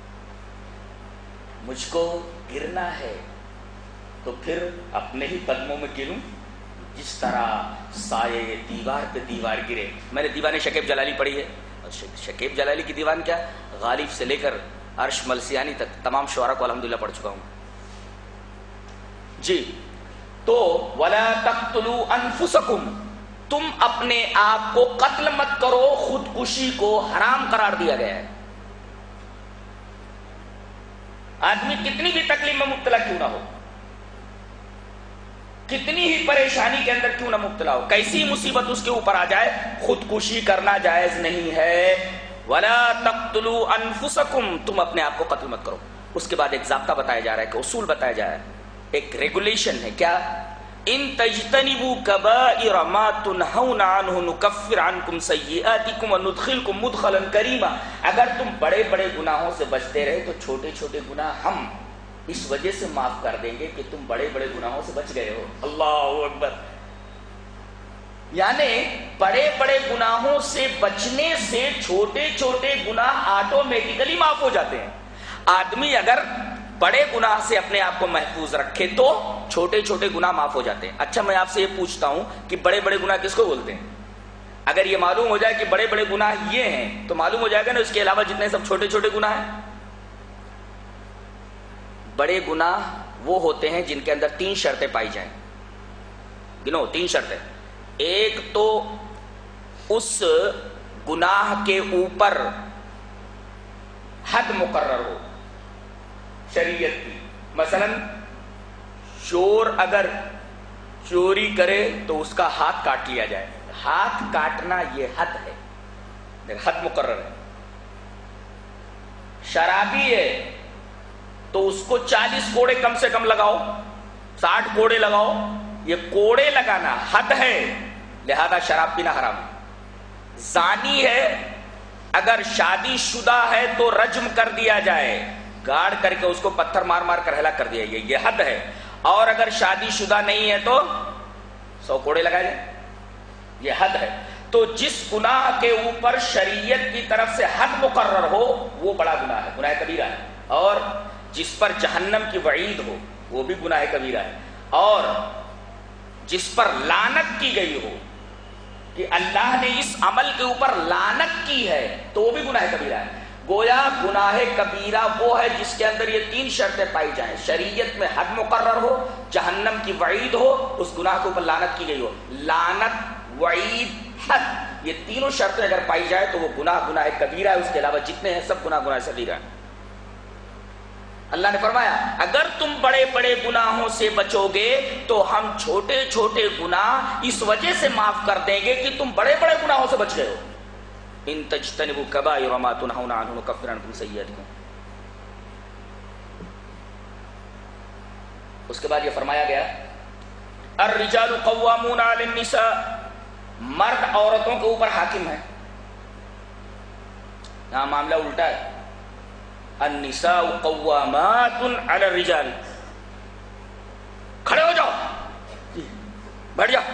مجھ کو گرنا ہے تو پھر اپنے ہی قدموں میں گروں، جس طرح سایہ دیوار پہ دیوار گرے۔ میں نے دیوان شکیب جلالی پڑھی ہے، اور شکیب جلالی کی دیوان کیا، غالب سے لے کر عرش ملسیانی تک تمام شعراء کو الحمدللہ پڑھ چکا ہوں جی۔ تو وَلَا تَقْتُلُوا أَنفُسَكُمْ، تم اپنے آپ کو قتل مت کرو، خودکشی کو حرام قرار دیا گیا ہے۔ آدمی کتنی بھی تکلیف میں مبتلا کیوں نہ ہو، کتنی ہی پریشانی کے اندر کیوں نہ مبتلا ہو، کیسی مصیبت اس کے اوپر آ جائے، خودکشی کرنا جائز نہیں ہے۔ وَلَا تَقْتُلُوا أَنفُسَكُمْ، تم اپنے آپ کو قتل مت کرو۔ اس کے بعد ایک ضابطہ بتایا جا رہا ہے، کہ اصول بتایا جا رہا ہے، ایک ریگولیشن ہے، کیا؟ ان تجتنبوا کبائر ما تنہون عنہ نکفر عنکم سیئاتکم وندخلکم مدخلا کریما، اگر تم بڑے بڑے گناہوں سے بچتے رہے تو چھوٹے چھوٹے گناہ ہم اس وجہ سے معاف کر دیں گے کہ تم بڑے بڑے گناہوں سے بچ گئے ہو۔ اللہ اکبر! یعنی بڑے بڑے گناہوں سے بچنے سے چھوٹے چھوٹے گناہ آٹومیٹیکلی معاف ہو جاتے ہیں۔ آدمی اگر بڑے گناہ سے اپنے آپ کو محفوظ رکھے تو چھوٹے چھوٹے گناہ معاف ہو جاتے ہیں۔ اچھا میں آپ سے یہ پوچھتا ہوں کہ بڑے بڑے گناہ کس کو بولتے ہیں؟ اگر یہ معلوم ہو جائے کہ بڑے بڑے گناہ یہ ہیں تو معلوم ہو جائے گا نا اس کے علاوہ جتنے سب چھوٹے چھوٹے گناہ ہیں۔ بڑے گناہ وہ ہوتے ہیں جن کے اندر 3 شرطیں پائی جائیں، گنو 3 شرطیں۔ ایک تو اس گناہ کے اوپر حد مقرر ہو شریعت کی، مثلا چور اگر چوری کرے تو اس کا ہاتھ کاٹ لیا جائے، ہاتھ کاٹنا یہ حد ہے، حد مقرر ہے۔ شرابی ہے تو اس کو 40 کوڑے کم سے کم لگاؤ، 60 کوڑے لگاؤ، یہ کوڑے لگانا حد ہے، لہذا شراب پینا حرام ہے۔ زانی ہے اگر شادی شدہ ہے تو رجم کر دیا جائے، گاڑ کر کے اس کو پتھر مار مار کر ہلاک کر دیا، یہ حد ہے. اور اگر شادی شدہ نہیں ہے تو 100 کوڑے لگائے جائیں، یہ حد ہے. تو جس گناہ کے اوپر شریعت کی طرف سے حد مقرر ہو وہ بڑا گناہ ہے، گناہ کبیرہ ہے. اور جس پر جہنم کی وعید ہو وہ بھی گناہ کبیرہ ہے. اور جس پر لعنت کی گئی ہو کہ اللہ نے اس عمل کے اوپر لعنت کی ہے تو وہ بھی گناہ کبیرہ ہے. گویا گناہ کبیرہ وہ ہے جس کے اندر یہ 3 شرطیں پائی جائیں، شریعت میں حد مقرر ہو، جہنم کی وعید ہو، اس گناہ کے اوپر لعنت کی گئی ہو. لعنت، وعید، حد، یہ تینوں شرطیں اگر پائی جائے تو وہ گناہ کبیرہ ہے. اس کے علاوہ جتنے ہیں سب گناہ صغیرہ ہیں. اللہ نے فرمایا اگر تم بڑے بڑے گناہوں سے بچو گے تو ہم چھوٹے چھوٹے گناہ اس وجہ سے معاف کر دیں گے کہ تم بڑے بڑے گناہوں سے بچ گئے ہو. ان تجتنبوا کبائر ما تنہون عنہ نکفر عنکم سیئاتکم. اس کے بعد یہ فرمایا گیا الرجال قوامون علی النساء، مرد عورتوں کے اوپر حاکم ہے. یہاں معاملہ الٹا ہے، النساء قوامات علی الرجال. کھڑے ہو جاؤ، بیٹھ جاؤ.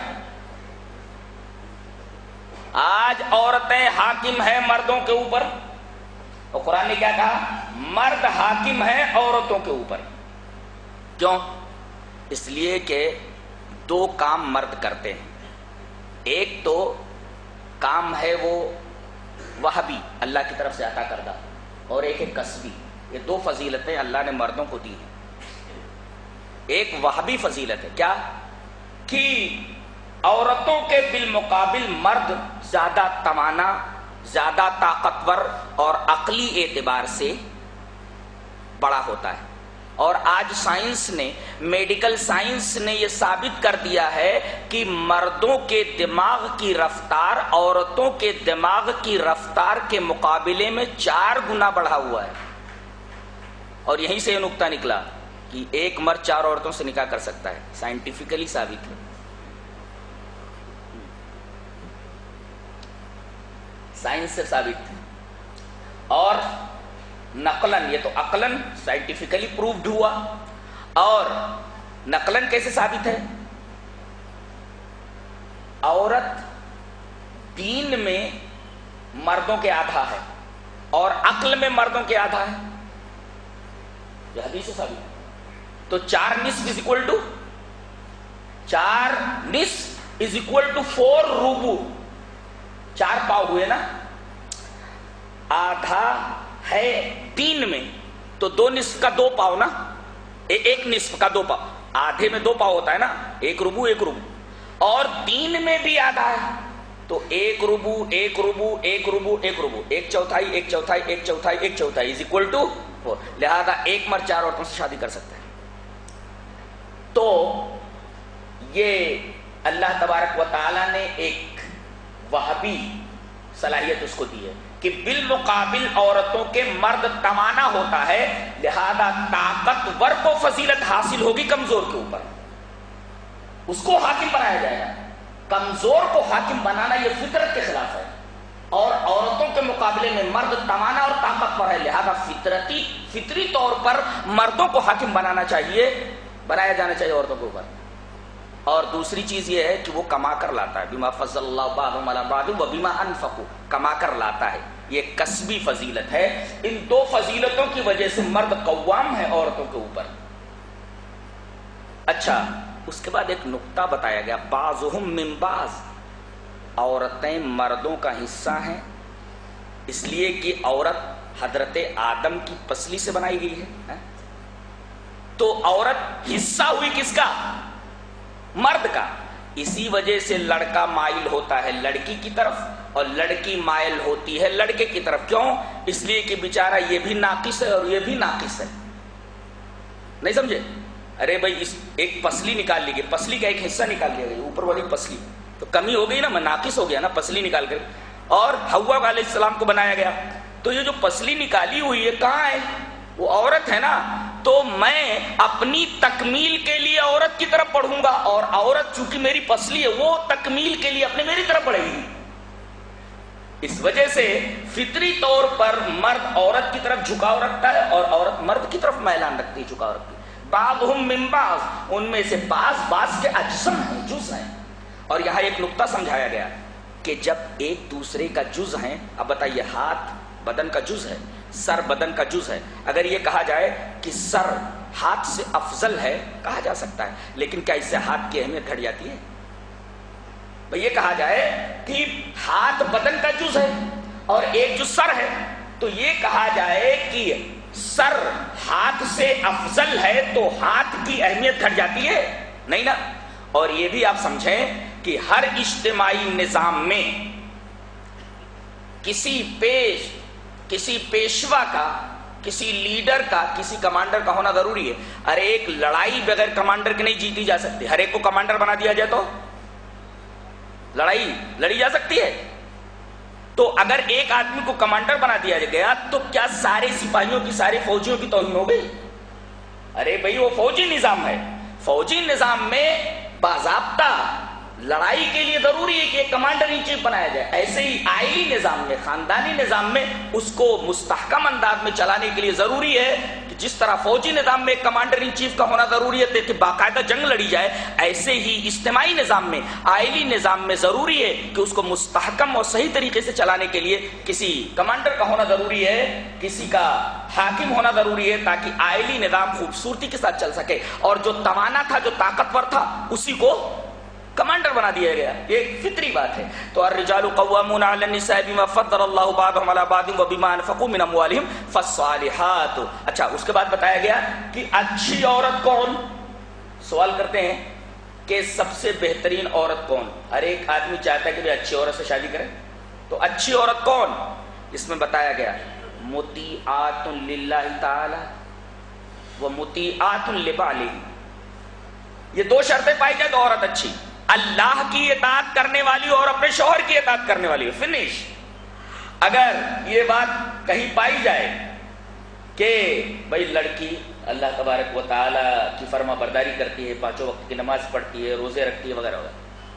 آج عورتیں حاکم ہیں مردوں کے اوپر، اور قرآن نے کیا کہا؟ مرد حاکم ہیں عورتوں کے اوپر. کیوں؟ اس لیے کہ 2 کام مرد کرتے ہیں. ایک تو کام ہے وہ وہبی، اللہ کی طرف سے عطا کردہ، اور ایک ہے کسبی. یہ 2 فضیلتیں اللہ نے مردوں کو دی ہیں. ایک وہبی فضیلت ہے، کیا کہ عورتوں کے بالمقابل مرد زیادہ توانا، زیادہ طاقتور اور عقلی اعتبار سے بڑا ہوتا ہے. اور آج سائنس نے، میڈیکل سائنس نے یہ ثابت کر دیا ہے کہ مردوں کے دماغ کی رفتار عورتوں کے دماغ کی رفتار کے مقابلے میں 4 گنا بڑھا ہوا ہے. اور یہیں سے یہ نقطہ نکلا کہ ایک مرد 4 عورتوں سے نکاح کر سکتا ہے، سائنٹیفکلی ثابت ہے. سائنس سے ثابت ہے. اور نقلن، یہ تو عقلن سائنٹیفکلی پروفڈ ہوا. اور نقلن کیسے ثابت ہے؟ عورت دین میں مردوں کے آدھا ہے اور عقل میں مردوں کے آدھا ہے، یہ حدیث سے ثابت ہے. تو 4 نصف از اکول ٹو 4 نصف از اکول ٹو 4 ربع. 4 پاؤ ہوئے نا. آدھا ہے دین میں تو 2 نصف کا 2 پاؤ نا، 1 نصف کا 2 پاؤ. آدھے میں 2 پاؤ ہوتا ہے نا، 1 ربع 1 ربع. اور دین میں بھی آدھا ہے تو 1 ربع 1 ربع 1 ربع 1 ربع، 1 چوتھائی 1 چوتھائی 1 چوتھائی 1 چوتھائی از اکول ٹو 4. لہذا ایک مرد 4 عورتوں سے شادی کر سکتا ہے. تو یہ اللہ تبارک و تعالی نے ایک وہبی صلاحیت اس کو دی ہے کہ بالمقابل عورتوں کے مرد توانا ہوتا ہے، لہذا طاقتور کو فضیلت حاصل ہوگی کمزور کے اوپر، اس کو حاکم بنایا جائے گا. کمزور کو حاکم بنانا یہ فطرت کے خلاف ہے. اور عورتوں کے مقابلے میں مرد توانا اور طاقتور ہے، لہذا فطری طور پر مردوں کو حاکم بنایا جانا چاہیے عورتوں کے اوپر. اور دوسری چیز یہ ہے کہ وہ کما کر لاتا ہے، بما فضل اللہ بعضهم علی بعض وبما انفقوا، کما کر لاتا ہے. یہ کسبی فضیلت ہے. ان 2 فضیلتوں کی وجہ سے مرد قوام ہے عورتوں کے اوپر. اچھا، اس کے بعد ایک نقطہ بتایا گیا، بعضهم من بعض، عورتیں مردوں کا حصہ ہیں اس لیے کہ عورت حضرت آدم کی پسلی سے بنائی گئی ہے. تو عورت حصہ ہوئی کس کا؟ مرد کا. اسی وجہ سے لڑکا مائل ہوتا ہے لڑکی کی طرف اور لڑکی مائل ہوتی ہے لڑکے کی طرف. کیوں؟ اس لیے کہ بیچارہ یہ بھی ناقص ہے اور یہ بھی ناقص ہے. نہیں سمجھے؟ ارے بھائی ایک پسلی نکال لی گئی، پسلی کا ایک حصہ نکال لیا گیا، اوپر والی پسلی تو کمی ہو گئی نا، ناقص ہو گیا نا پسلی نکال کر. اور حوا علیہ السلام کو بنایا گیا تو یہ جو پسلی نکالی ہوئی ہے کہاں ہے؟ وہ عورت ہے نا. تو میں اپنی تکمیل کے لیے عورت کی طرف بڑھوں گا، اور عورت چونکہ میری پسلی ہے وہ تکمیل کے لیے اپنے میری طرف بڑھے گی. اس وجہ سے فطری طور پر مرد عورت کی طرف جھکاؤ رکھتا ہے اور عورت مرد کی طرف میلان رکھتی ہے، جھکاؤ رکھتی ہے۔ بعضهم من بعض، ان میں سے بعض کے اجزم ہیں، جز ہیں۔ اور یہاں ایک نقطہ سمجھایا گیا کہ جب ایک دوسرے کا جز ہیں، اب بتائیے ہاتھ بدن کا جز ہے، سر بدن کا جز ہے، اگر یہ کہا جائے کہ سر ہاتھ سے افضل ہے کہا جا سکتا ہے، لیکن کیا اس سے ہاتھ کی اہمیت گھٹ جاتی ہے؟ بھئی یہ کہا جائے کہ ہاتھ بدن کا جز ہے اور ایک جو سر ہے، تو یہ کہا جائے کہ سر ہاتھ سے افضل ہے تو ہاتھ کی اہمیت گھٹ جاتی ہے؟ نہیں نا۔ اور یہ بھی آپ سمجھیں کہ ہر اجتماعی نظام میں کسی پیشوا کا، کسی لیڈر کا، کسی کمانڈر کا ہونا ضروری ہے۔ ارے ایک لڑائی بغیر کمانڈر کے نہیں جیتی جا سکتی، ہر ایک کو کمانڈر بنا دیا جائے تو لڑائی لڑی جا سکتی ہے؟ تو اگر ایک آدمی کو کمانڈر بنا دیا گیا تو کیا سارے سپاہیوں کی، سارے فوجیوں کی توہین ہو گئی؟ ارے بھائی وہ فوجی نظام ہے، فوجی نظام میں باضابطہ لڑائی کے لیے ضروری ہے کہ ایک کمانڈر ان چیف بنایا جائے۔ ایسے ہی آئلی نظام میں، خاندانی نظام میں اس کو مستحکم انداز میں چلانے کے لیے ضروری ہے کہ جس طرح فوجی نظام میں ایک کمانڈر ان چیف کا ہونا ضروری ہے کہ باقاعدہ جنگ لڑی جائے، ایسے ہی اجتماعی نظام میں، آئلی نظام میں ضروری ہے کہ اس کو مستحکم اور صحیح طریقے سے چلانے کے لیے کسی کمانڈر کا ہونا ضروری ہے، کسی کا حاکم ہونا ضروری ہے، تاکہ آئلی نظام خوبصورتی کے ساتھ چل سکے۔ اور جو توانا تھا، جو طاقتور تھا، اسی کو کمانڈر بنا دیا گیا، یہ ایک فطری بات ہے۔ تو الرجال قوامون علی النساء بما فضل اللہ بعضهم علی بعض وبما انفقوا من اموالهم فالصالحات۔ اچھا، اس کے بعد بتایا گیا کہ اچھی عورت کون؟ سوال کرتے ہیں کہ سب سے بہترین عورت کون؟ ہر ایک آدمی چاہتا ہے کہ اچھی عورت سے شادی کرے، تو اچھی عورت کون؟ اس میں بتایا گیا مطیعات للہ تعالی ومطیعات لبعلہ۔ یہ دو شرطیں پائی جائے تو عورت اچھی، اللہ کی اطاعت کرنے والی اور اپنے شوہر کی اطاعت کرنے والی، فنش۔ اگر یہ بات کہیں پائی جائے کہ بھئی لڑکی اللہ تبارک و تعالی کی فرما برداری کرتی ہے، پانچوں وقت کی نماز پڑھتی ہے، روزے رکھتی ہے وغیرہ وغیرہ،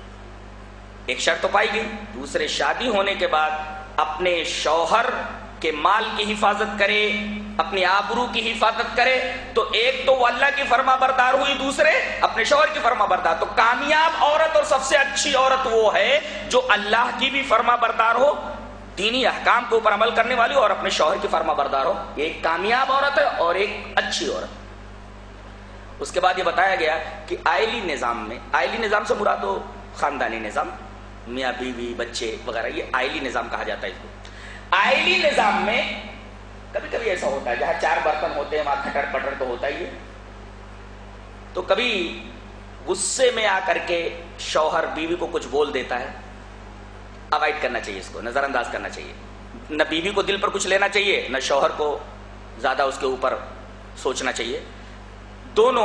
ایک شرط تو پائی گئی۔ دوسرے، شادی ہونے کے بعد اپنے شوہر کے مال کی حفاظت کرے، اپنی آبرو کی حفاظت کرے، تو ایک تو وہ اللہ کی فرما بردار ہوئی، دوسرے اپنے شوہر کی فرما بردار۔ تو کامیاب عورت اور سب سے اچھی عورت وہ ہے جو اللہ کی بھی فرما بردار ہو، دینی احکام کے اوپر عمل کرنے والی، اور اپنے شوہر کی فرما بردار ہو۔ یہ ایک کامیاب عورت ہے اور ایک اچھی عورت۔ اس کے بعد یہ بتایا گیا کہ آئلی نظام میں، آئلی نظام سے مراد ہو خاندانی نظام، میاں بیوی بچے وغیرہ، یہ آئلی نظام کہا جاتا ہے اس کو۔ آئلی نظام میں کبھی کبھی ایسا ہوتا ہے جہاں چار برتن ہوتے ہیں وہاں کھٹر پٹر تو ہوتا ہی ہے، تو کبھی غصے میں آ کر کے شوہر بیوی کو کچھ بول دیتا ہے، اوائڈ کرنا چاہیے، اس کو نظر انداز کرنا چاہیے۔ نہ بیوی کو دل پر کچھ لینا چاہیے، نہ شوہر کو زیادہ اس کے اوپر سوچنا چاہیے۔ دونوں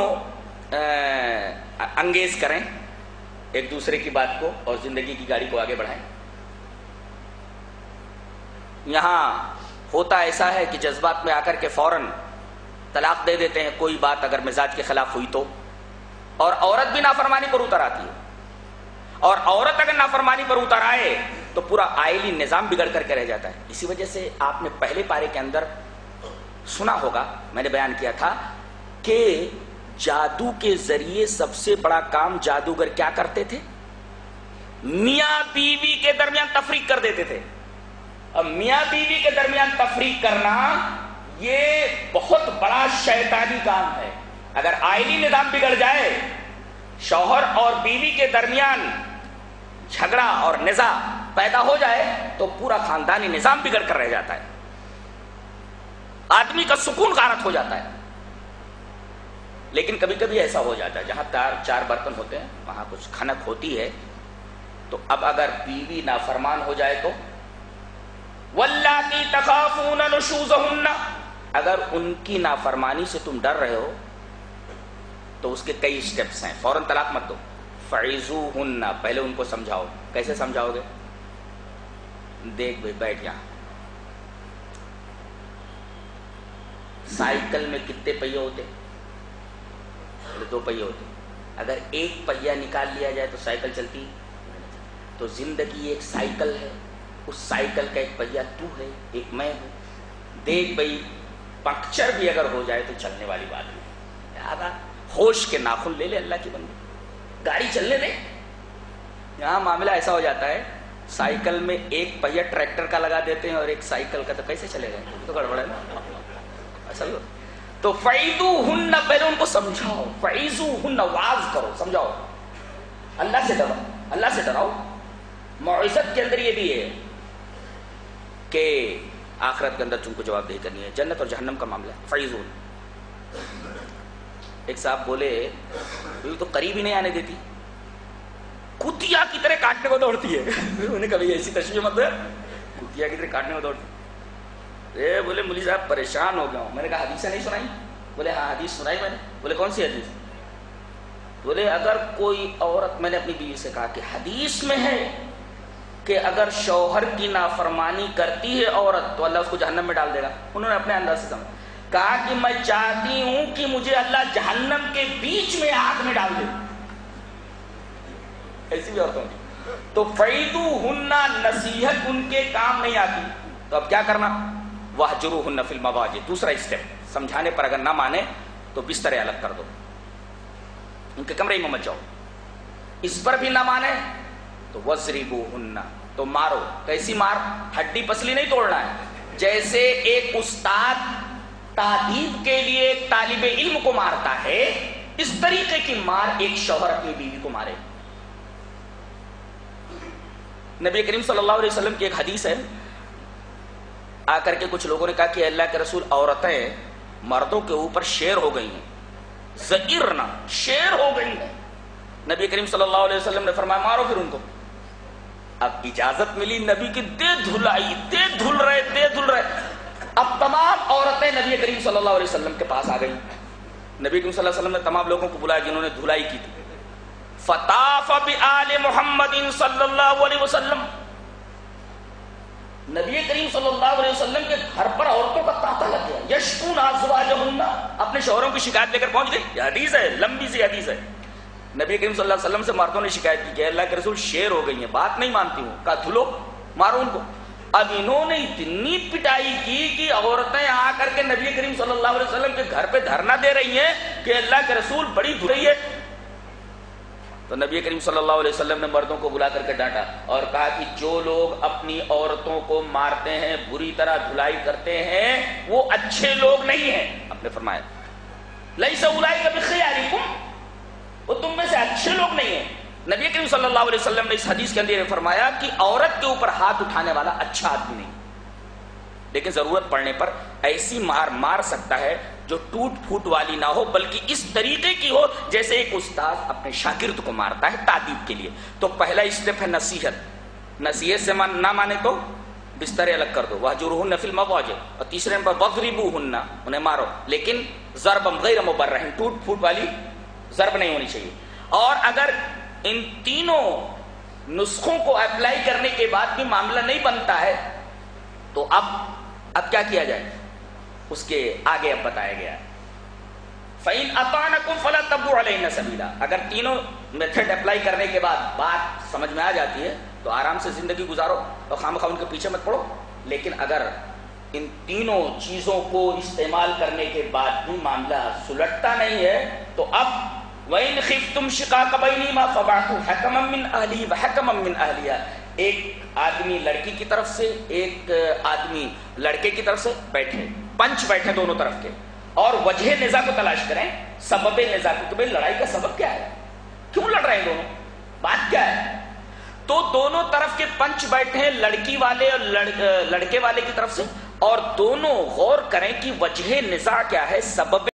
انگیز کریں ایک دوسرے کی بات کو اور زندگی کی گاڑی کو آگے بڑھائیں۔ یہاں ہوتا ایسا ہے کہ جذبات میں آ کر کے فوراً طلاق دے دیتے ہیں، کوئی بات اگر مزاج کے خلاف ہوئی تو، اور عورت بھی نافرمانی پر اتر آتی ہے، اور عورت اگر نافرمانی پر اتر آئے تو پورا آئلی نظام بگڑ کر کے رہ جاتا ہے۔ اسی وجہ سے آپ نے پہلے پارے کے اندر سنا ہوگا، میں نے بیان کیا تھا کہ جادو کے ذریعے سب سے بڑا کام جادوگر کیا کرتے تھے؟ میاں بیوی کے درمیان تفریق کر دیتے تھے۔ اب میاں بیوی کے درمیان تفریق کرنا یہ بہت بڑا شیطانی کام ہے۔ اگر آئلی نظام بگڑ جائے، شوہر اور بیوی کے درمیان جھگڑا اور نزاع پیدا ہو جائے تو پورا خاندانی نظام بگڑ کر رہ جاتا ہے، آدمی کا سکون غارت ہو جاتا ہے۔ لیکن کبھی کبھی ایسا ہو جاتا ہے جہاں چار برتن ہوتے ہیں وہاں کچھ کھنک ہوتی ہے، تو اب اگر بیوی نافرمان ہو جائے تو واللاتی تخافون نشوزہن، اگر ان کی نافرمانی سے تم ڈر رہے ہو تو اس کے کئی سٹیپس ہیں، فوراً طلاق مت دو۔ فعظوہن، پہلے ان کو سمجھاؤ۔ کیسے سمجھاؤ گے؟ دیکھ بھائی، بیٹھ یہاں، سائیکل میں کتنے پہیے ہوتے؟ 2 پہیے ہوتے، اگر ایک پہیہ نکال لیا جائے تو سائیکل چلتی۔ تو زندگی ایک سائیکل ہے، اس سائیکل کا ایک پہیا تو ہے، ایک میں ہوں، دیکھ بھائی پنکچر بھی اگر ہو جائے تو چلنے والی بات نہیں، لہٰذا ہوش کے ناخن لے لے اللہ کی بندی، گاڑی چلنے دے۔ یہاں معاملہ ایسا ہو جاتا ہے سائیکل میں ایک پہیا ٹریکٹر کا لگا دیتے ہیں اور ایک سائیکل کا، تو کیسے چلے گا؟ تو گڑبڑ ہے نا اصل۔ تو فَعِذُوهُنَّ، پہلے ان کو سمجھاؤ، فَعِذُوهُنَّ، واعظ کرو، سمجھاؤ، اللہ سے ڈرو، اللہ سے ڈراؤ۔ موعظت کے اندر یہ بھی ہے کہ آخرت کے اندر تم کو جواب دہی کرنی ہے، جنت اور جہنم کا معاملہ ہے۔ فَعِذُوهُنَّ، ایک صاحب بولے یہ تو قریب ہی نہیں آنے دیتی، کتیا کی طرح کاٹنے کو دوڑتی ہے۔ انہوں نے کبھی ایسی تشبیہ مت ہے، کتیا کی طرح کاٹنے کو دوڑتی ہے۔ بولے مولوی صاحب پریشان ہو گیا ہوں۔ میں نے کہا حدیثیں نہیں سنائی؟ بولے ہاں حدیث سنائی میں نے۔ بولے کون سی حدیث؟ بولے اگر کوئی عورت، میں نے اپنی بیوی سے کہا کہ حدیث میں ہے کہ اگر شوہر کی نافرمانی کرتی ہے عورت تو اللہ اس کو جہنم میں ڈال دے گا۔ انہوں نے اپنے انداز سے سمجھا، کہا کہ میں چاہتی ہوں کہ مجھے اللہ جہنم کے بیچ میں آگ میں ڈال دے۔ ایسی بھی عورتوں کی تو فَعِذُوهُنَّ، نصیحت ان کے کام نہیں آتی، تو اب کیا کرنا؟ وَاهْجُرُوهُنَّ فِي الْمَضَاجِعِ، دوسرا اسٹیپ، سمجھانے پر اگر نہ مانے تو بستر الگ کر دو، ان کے کمرے میں مت جاؤ۔ اس پر بھی نہ مانے تو وَاضْرِبُوهُنَّ، تو مارو۔ کیسی مار؟ ہڈی پسلی نہیں توڑنا ہے، جیسے ایک استاد تادیب کے لیے ایک طالب علم کو مارتا ہے، اس طریقے کی مار ایک شوہر اپنی بیوی کو مارے۔ نبی کریم صلی اللہ علیہ وسلم کی ایک حدیث ہے، آ کر کے کچھ لوگوں نے کہا کہ اللہ کے رسول عورتیں مردوں کے اوپر شیر ہو گئی ہیں، زئرنا، شیر ہو گئی ہیں۔ نبی کریم صلی اللہ علیہ وسلم نے فرمایا مارو پھر ان کو۔ اب اجازت ملی نبی کی، دے دھلائی، دے دھل رہے، دے دھل رہے۔ اب تمام عورتیں نبی کریم صلی اللہ علیہ وسلم کے پاس آ گئی۔ نبی کریم صلی اللہ علیہ وسلم نے تمام لوگوں کو بلایا جنہوں نے دھلائی کی تھی۔ فطاف بآل محمد صلی اللہ علیہ وسلم، نبی کریم صلی اللہ علیہ وسلم کے گھر پر عورتوں کا تانتا لگ گیا۔ یشکون ازواجہن، اپنے شوہروں کی شکایت لے کر پہنچ گئی۔ یہ حدیث ہے، لمبی سی حدیث ہے۔ نبی کریم صلی اللہ علیہ وسلم سے مردوں نے شکایت کی کہ اللہ کے رسول شیر ہو گئی ہیں، بات نہیں مانتی ہوں۔ کہا دھلو، مارو ان کو۔ اب انہوں نے اتنی پٹائی کی کہ عورتیں آ کر کے نبی کریم صلی اللہ علیہ وسلم کے گھر پہ دھرنا دے رہی ہیں کہ اللہ کے رسول بڑی دھل رہی ہے۔ تو نبی کریم صلی اللہ علیہ وسلم نے مردوں کو بلا کر کے ڈانٹا اور کہا کہ جو لوگ اپنی عورتوں کو مارتے ہیں، بری طرح دھلائی کرتے ہیں، وہ اچھے لوگ نہیں ہیں۔ آپ نے فرمایا لیس اولئک بخیارکم، وہ تم میں سے اچھے لوگ نہیں ہیں۔ نبی کریم صلی اللہ علیہ وسلم نے اس حدیث کے اندر فرمایا کہ عورت کے اوپر ہاتھ اٹھانے والا اچھا آدمی نہیں، لیکن ضرورت پڑنے پر ایسی مار مار سکتا ہے جو ٹوٹ پھوٹ والی نہ ہو، بلکہ اس طریقے کی ہو جیسے ایک استاد اپنے شاگرد کو مارتا ہے تعدیب کے لیے۔ تو پہلا اسٹیپ ہے نصیحت، نصیحت سے نہ مانے تو بستر الگ کر دو، وَاهْجُرُوهُنَّ فِي الْمَضَاجِعِ، اور تیسرے نمبر وَاضْرِبُوهُنَّ، انہیں مارو، لیکن ضربا غیر مبرح، ٹوٹ پھوٹ والی ضرب نہیں ہونی چاہیے۔ اور اگر ان تینوں نسخوں کو اپلائی کرنے کے بعد بھی معاملہ نہیں بنتا ہے تو اب کیا کیا جائے؟ اس کے آگے اب بتایا گیا ہے فَإِنْ أَطَعْنَكُمْ فَلَا تَبْغُوا عَلَيْهِنَّ سَبِيلًا۔ اگر تینوں میتھڈ اپلائی کرنے کے بعد بات سمجھ میں آ جاتی ہے تو آرام سے زندگی گزارو اور خامخواہ ان کے پیچھے مت پڑو۔ لیکن اگر ان تینوں چیزوں کو استعمال کرنے کے بعد بھی معاملہ سلٹتا نہیں ہے تو اب وَإِنْ خِفْتُمْ شِقَاقَ بَيْنِهِمَا فَبَعْثُوا حَكَمًا مِّنْ أَهْلِهِ وَحَكَمًا مِّنْ أَهْلِهَا، ایک آدمی لڑکی کی طرف سے، ایک آدمی لڑکے کی طرف سے بیٹھے، پنچ بیٹھے دونوں طرف کے، اور وجہ نزاع کو تلاش کریں، سبب نزاع کو، کہ بھئی لڑائی کا سبب کیا ہے، کیوں لڑ رہے ہیں دونوں، بات کیا ہے۔ تو دونوں طرف کے پنچ بیٹھے ہیں، لڑکی والے اور لڑکے والے کی طرف سے، اور دونوں غور کریں کہ وجہ نزاع کیا ہے، سبب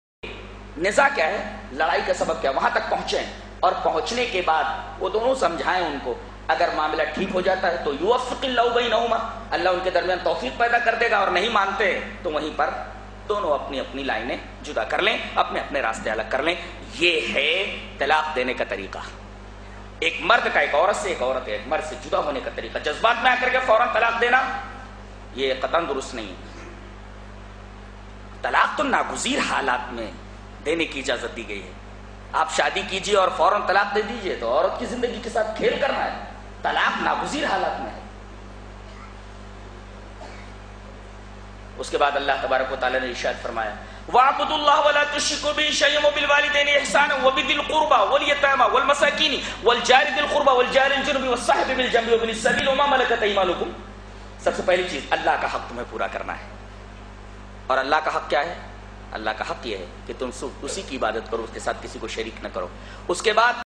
نزاع کیا ہے، لڑائی کا سبب کیا ہے، وہاں تک پہنچیں، اور پہنچنے کے بعد وہ دونوں سمجھائیں ان کو۔ اگر معاملہ ٹھیک ہو جاتا ہے تو یوفق اللہ بینہما، اللہ ان کے درمیان توفیق پیدا کر دے گا، اور نہیں مانتے تو وہیں پر دونوں اپنی اپنی لائنیں جدا کر لیں، اپنے اپنے راستے الگ کر لیں۔ یہ ہے طلاق دینے کا طریقہ، ایک مرد کا ایک عورت سے، ایک عورت ایک مرد سے جدا ہونے کا طریقہ۔ جذبات میں آ کر کے فوراً طلاق دینا یہ قطعاً درست نہیں ہے۔ طلاق تو ناگزیر حالات میں دینے کی اجازت دی گئی ہے۔ آپ شادی کیجئے اور فوراً طلاق دے دیجئے تو عورت کی زندگی کے ساتھ کھیل کرنا ہے۔ طلاق ناگزیر حالات میں ہے۔ اس کے بعد اللہ تبارک و تعالیٰ نے ارشاد فرمایا وَاعْبُدُوا اللَّهَ وَلَا تُشْرِكُوا بِهِ شَيْئًا وَبِالْوَالِدَيْنِ إِحْسَانًا وَبِذِي الْقُرْبَى وَالْيَتَامَى وَالْمَسَاكِينِ وَالْجَارِ ذِي الْقُرْبَى وَالْجَارِ الْجُنُبِ وَالصَّاحِبِ بِالْجَنبِ وَابْنِ السَّبِيلِ وَمَا مَلَكَتْ أَيْمَانُكُمْ. سب سے پہلی چیز اللہ کا حق تمہیں پورا کرنا ہے. اور اللہ کا حق کیا ہے؟ اللہ کا حق یہ ہے کہ تم اسی کی عبادت کرو، اس کے ساتھ کسی کو شریک نہ کرو. اس کے بعد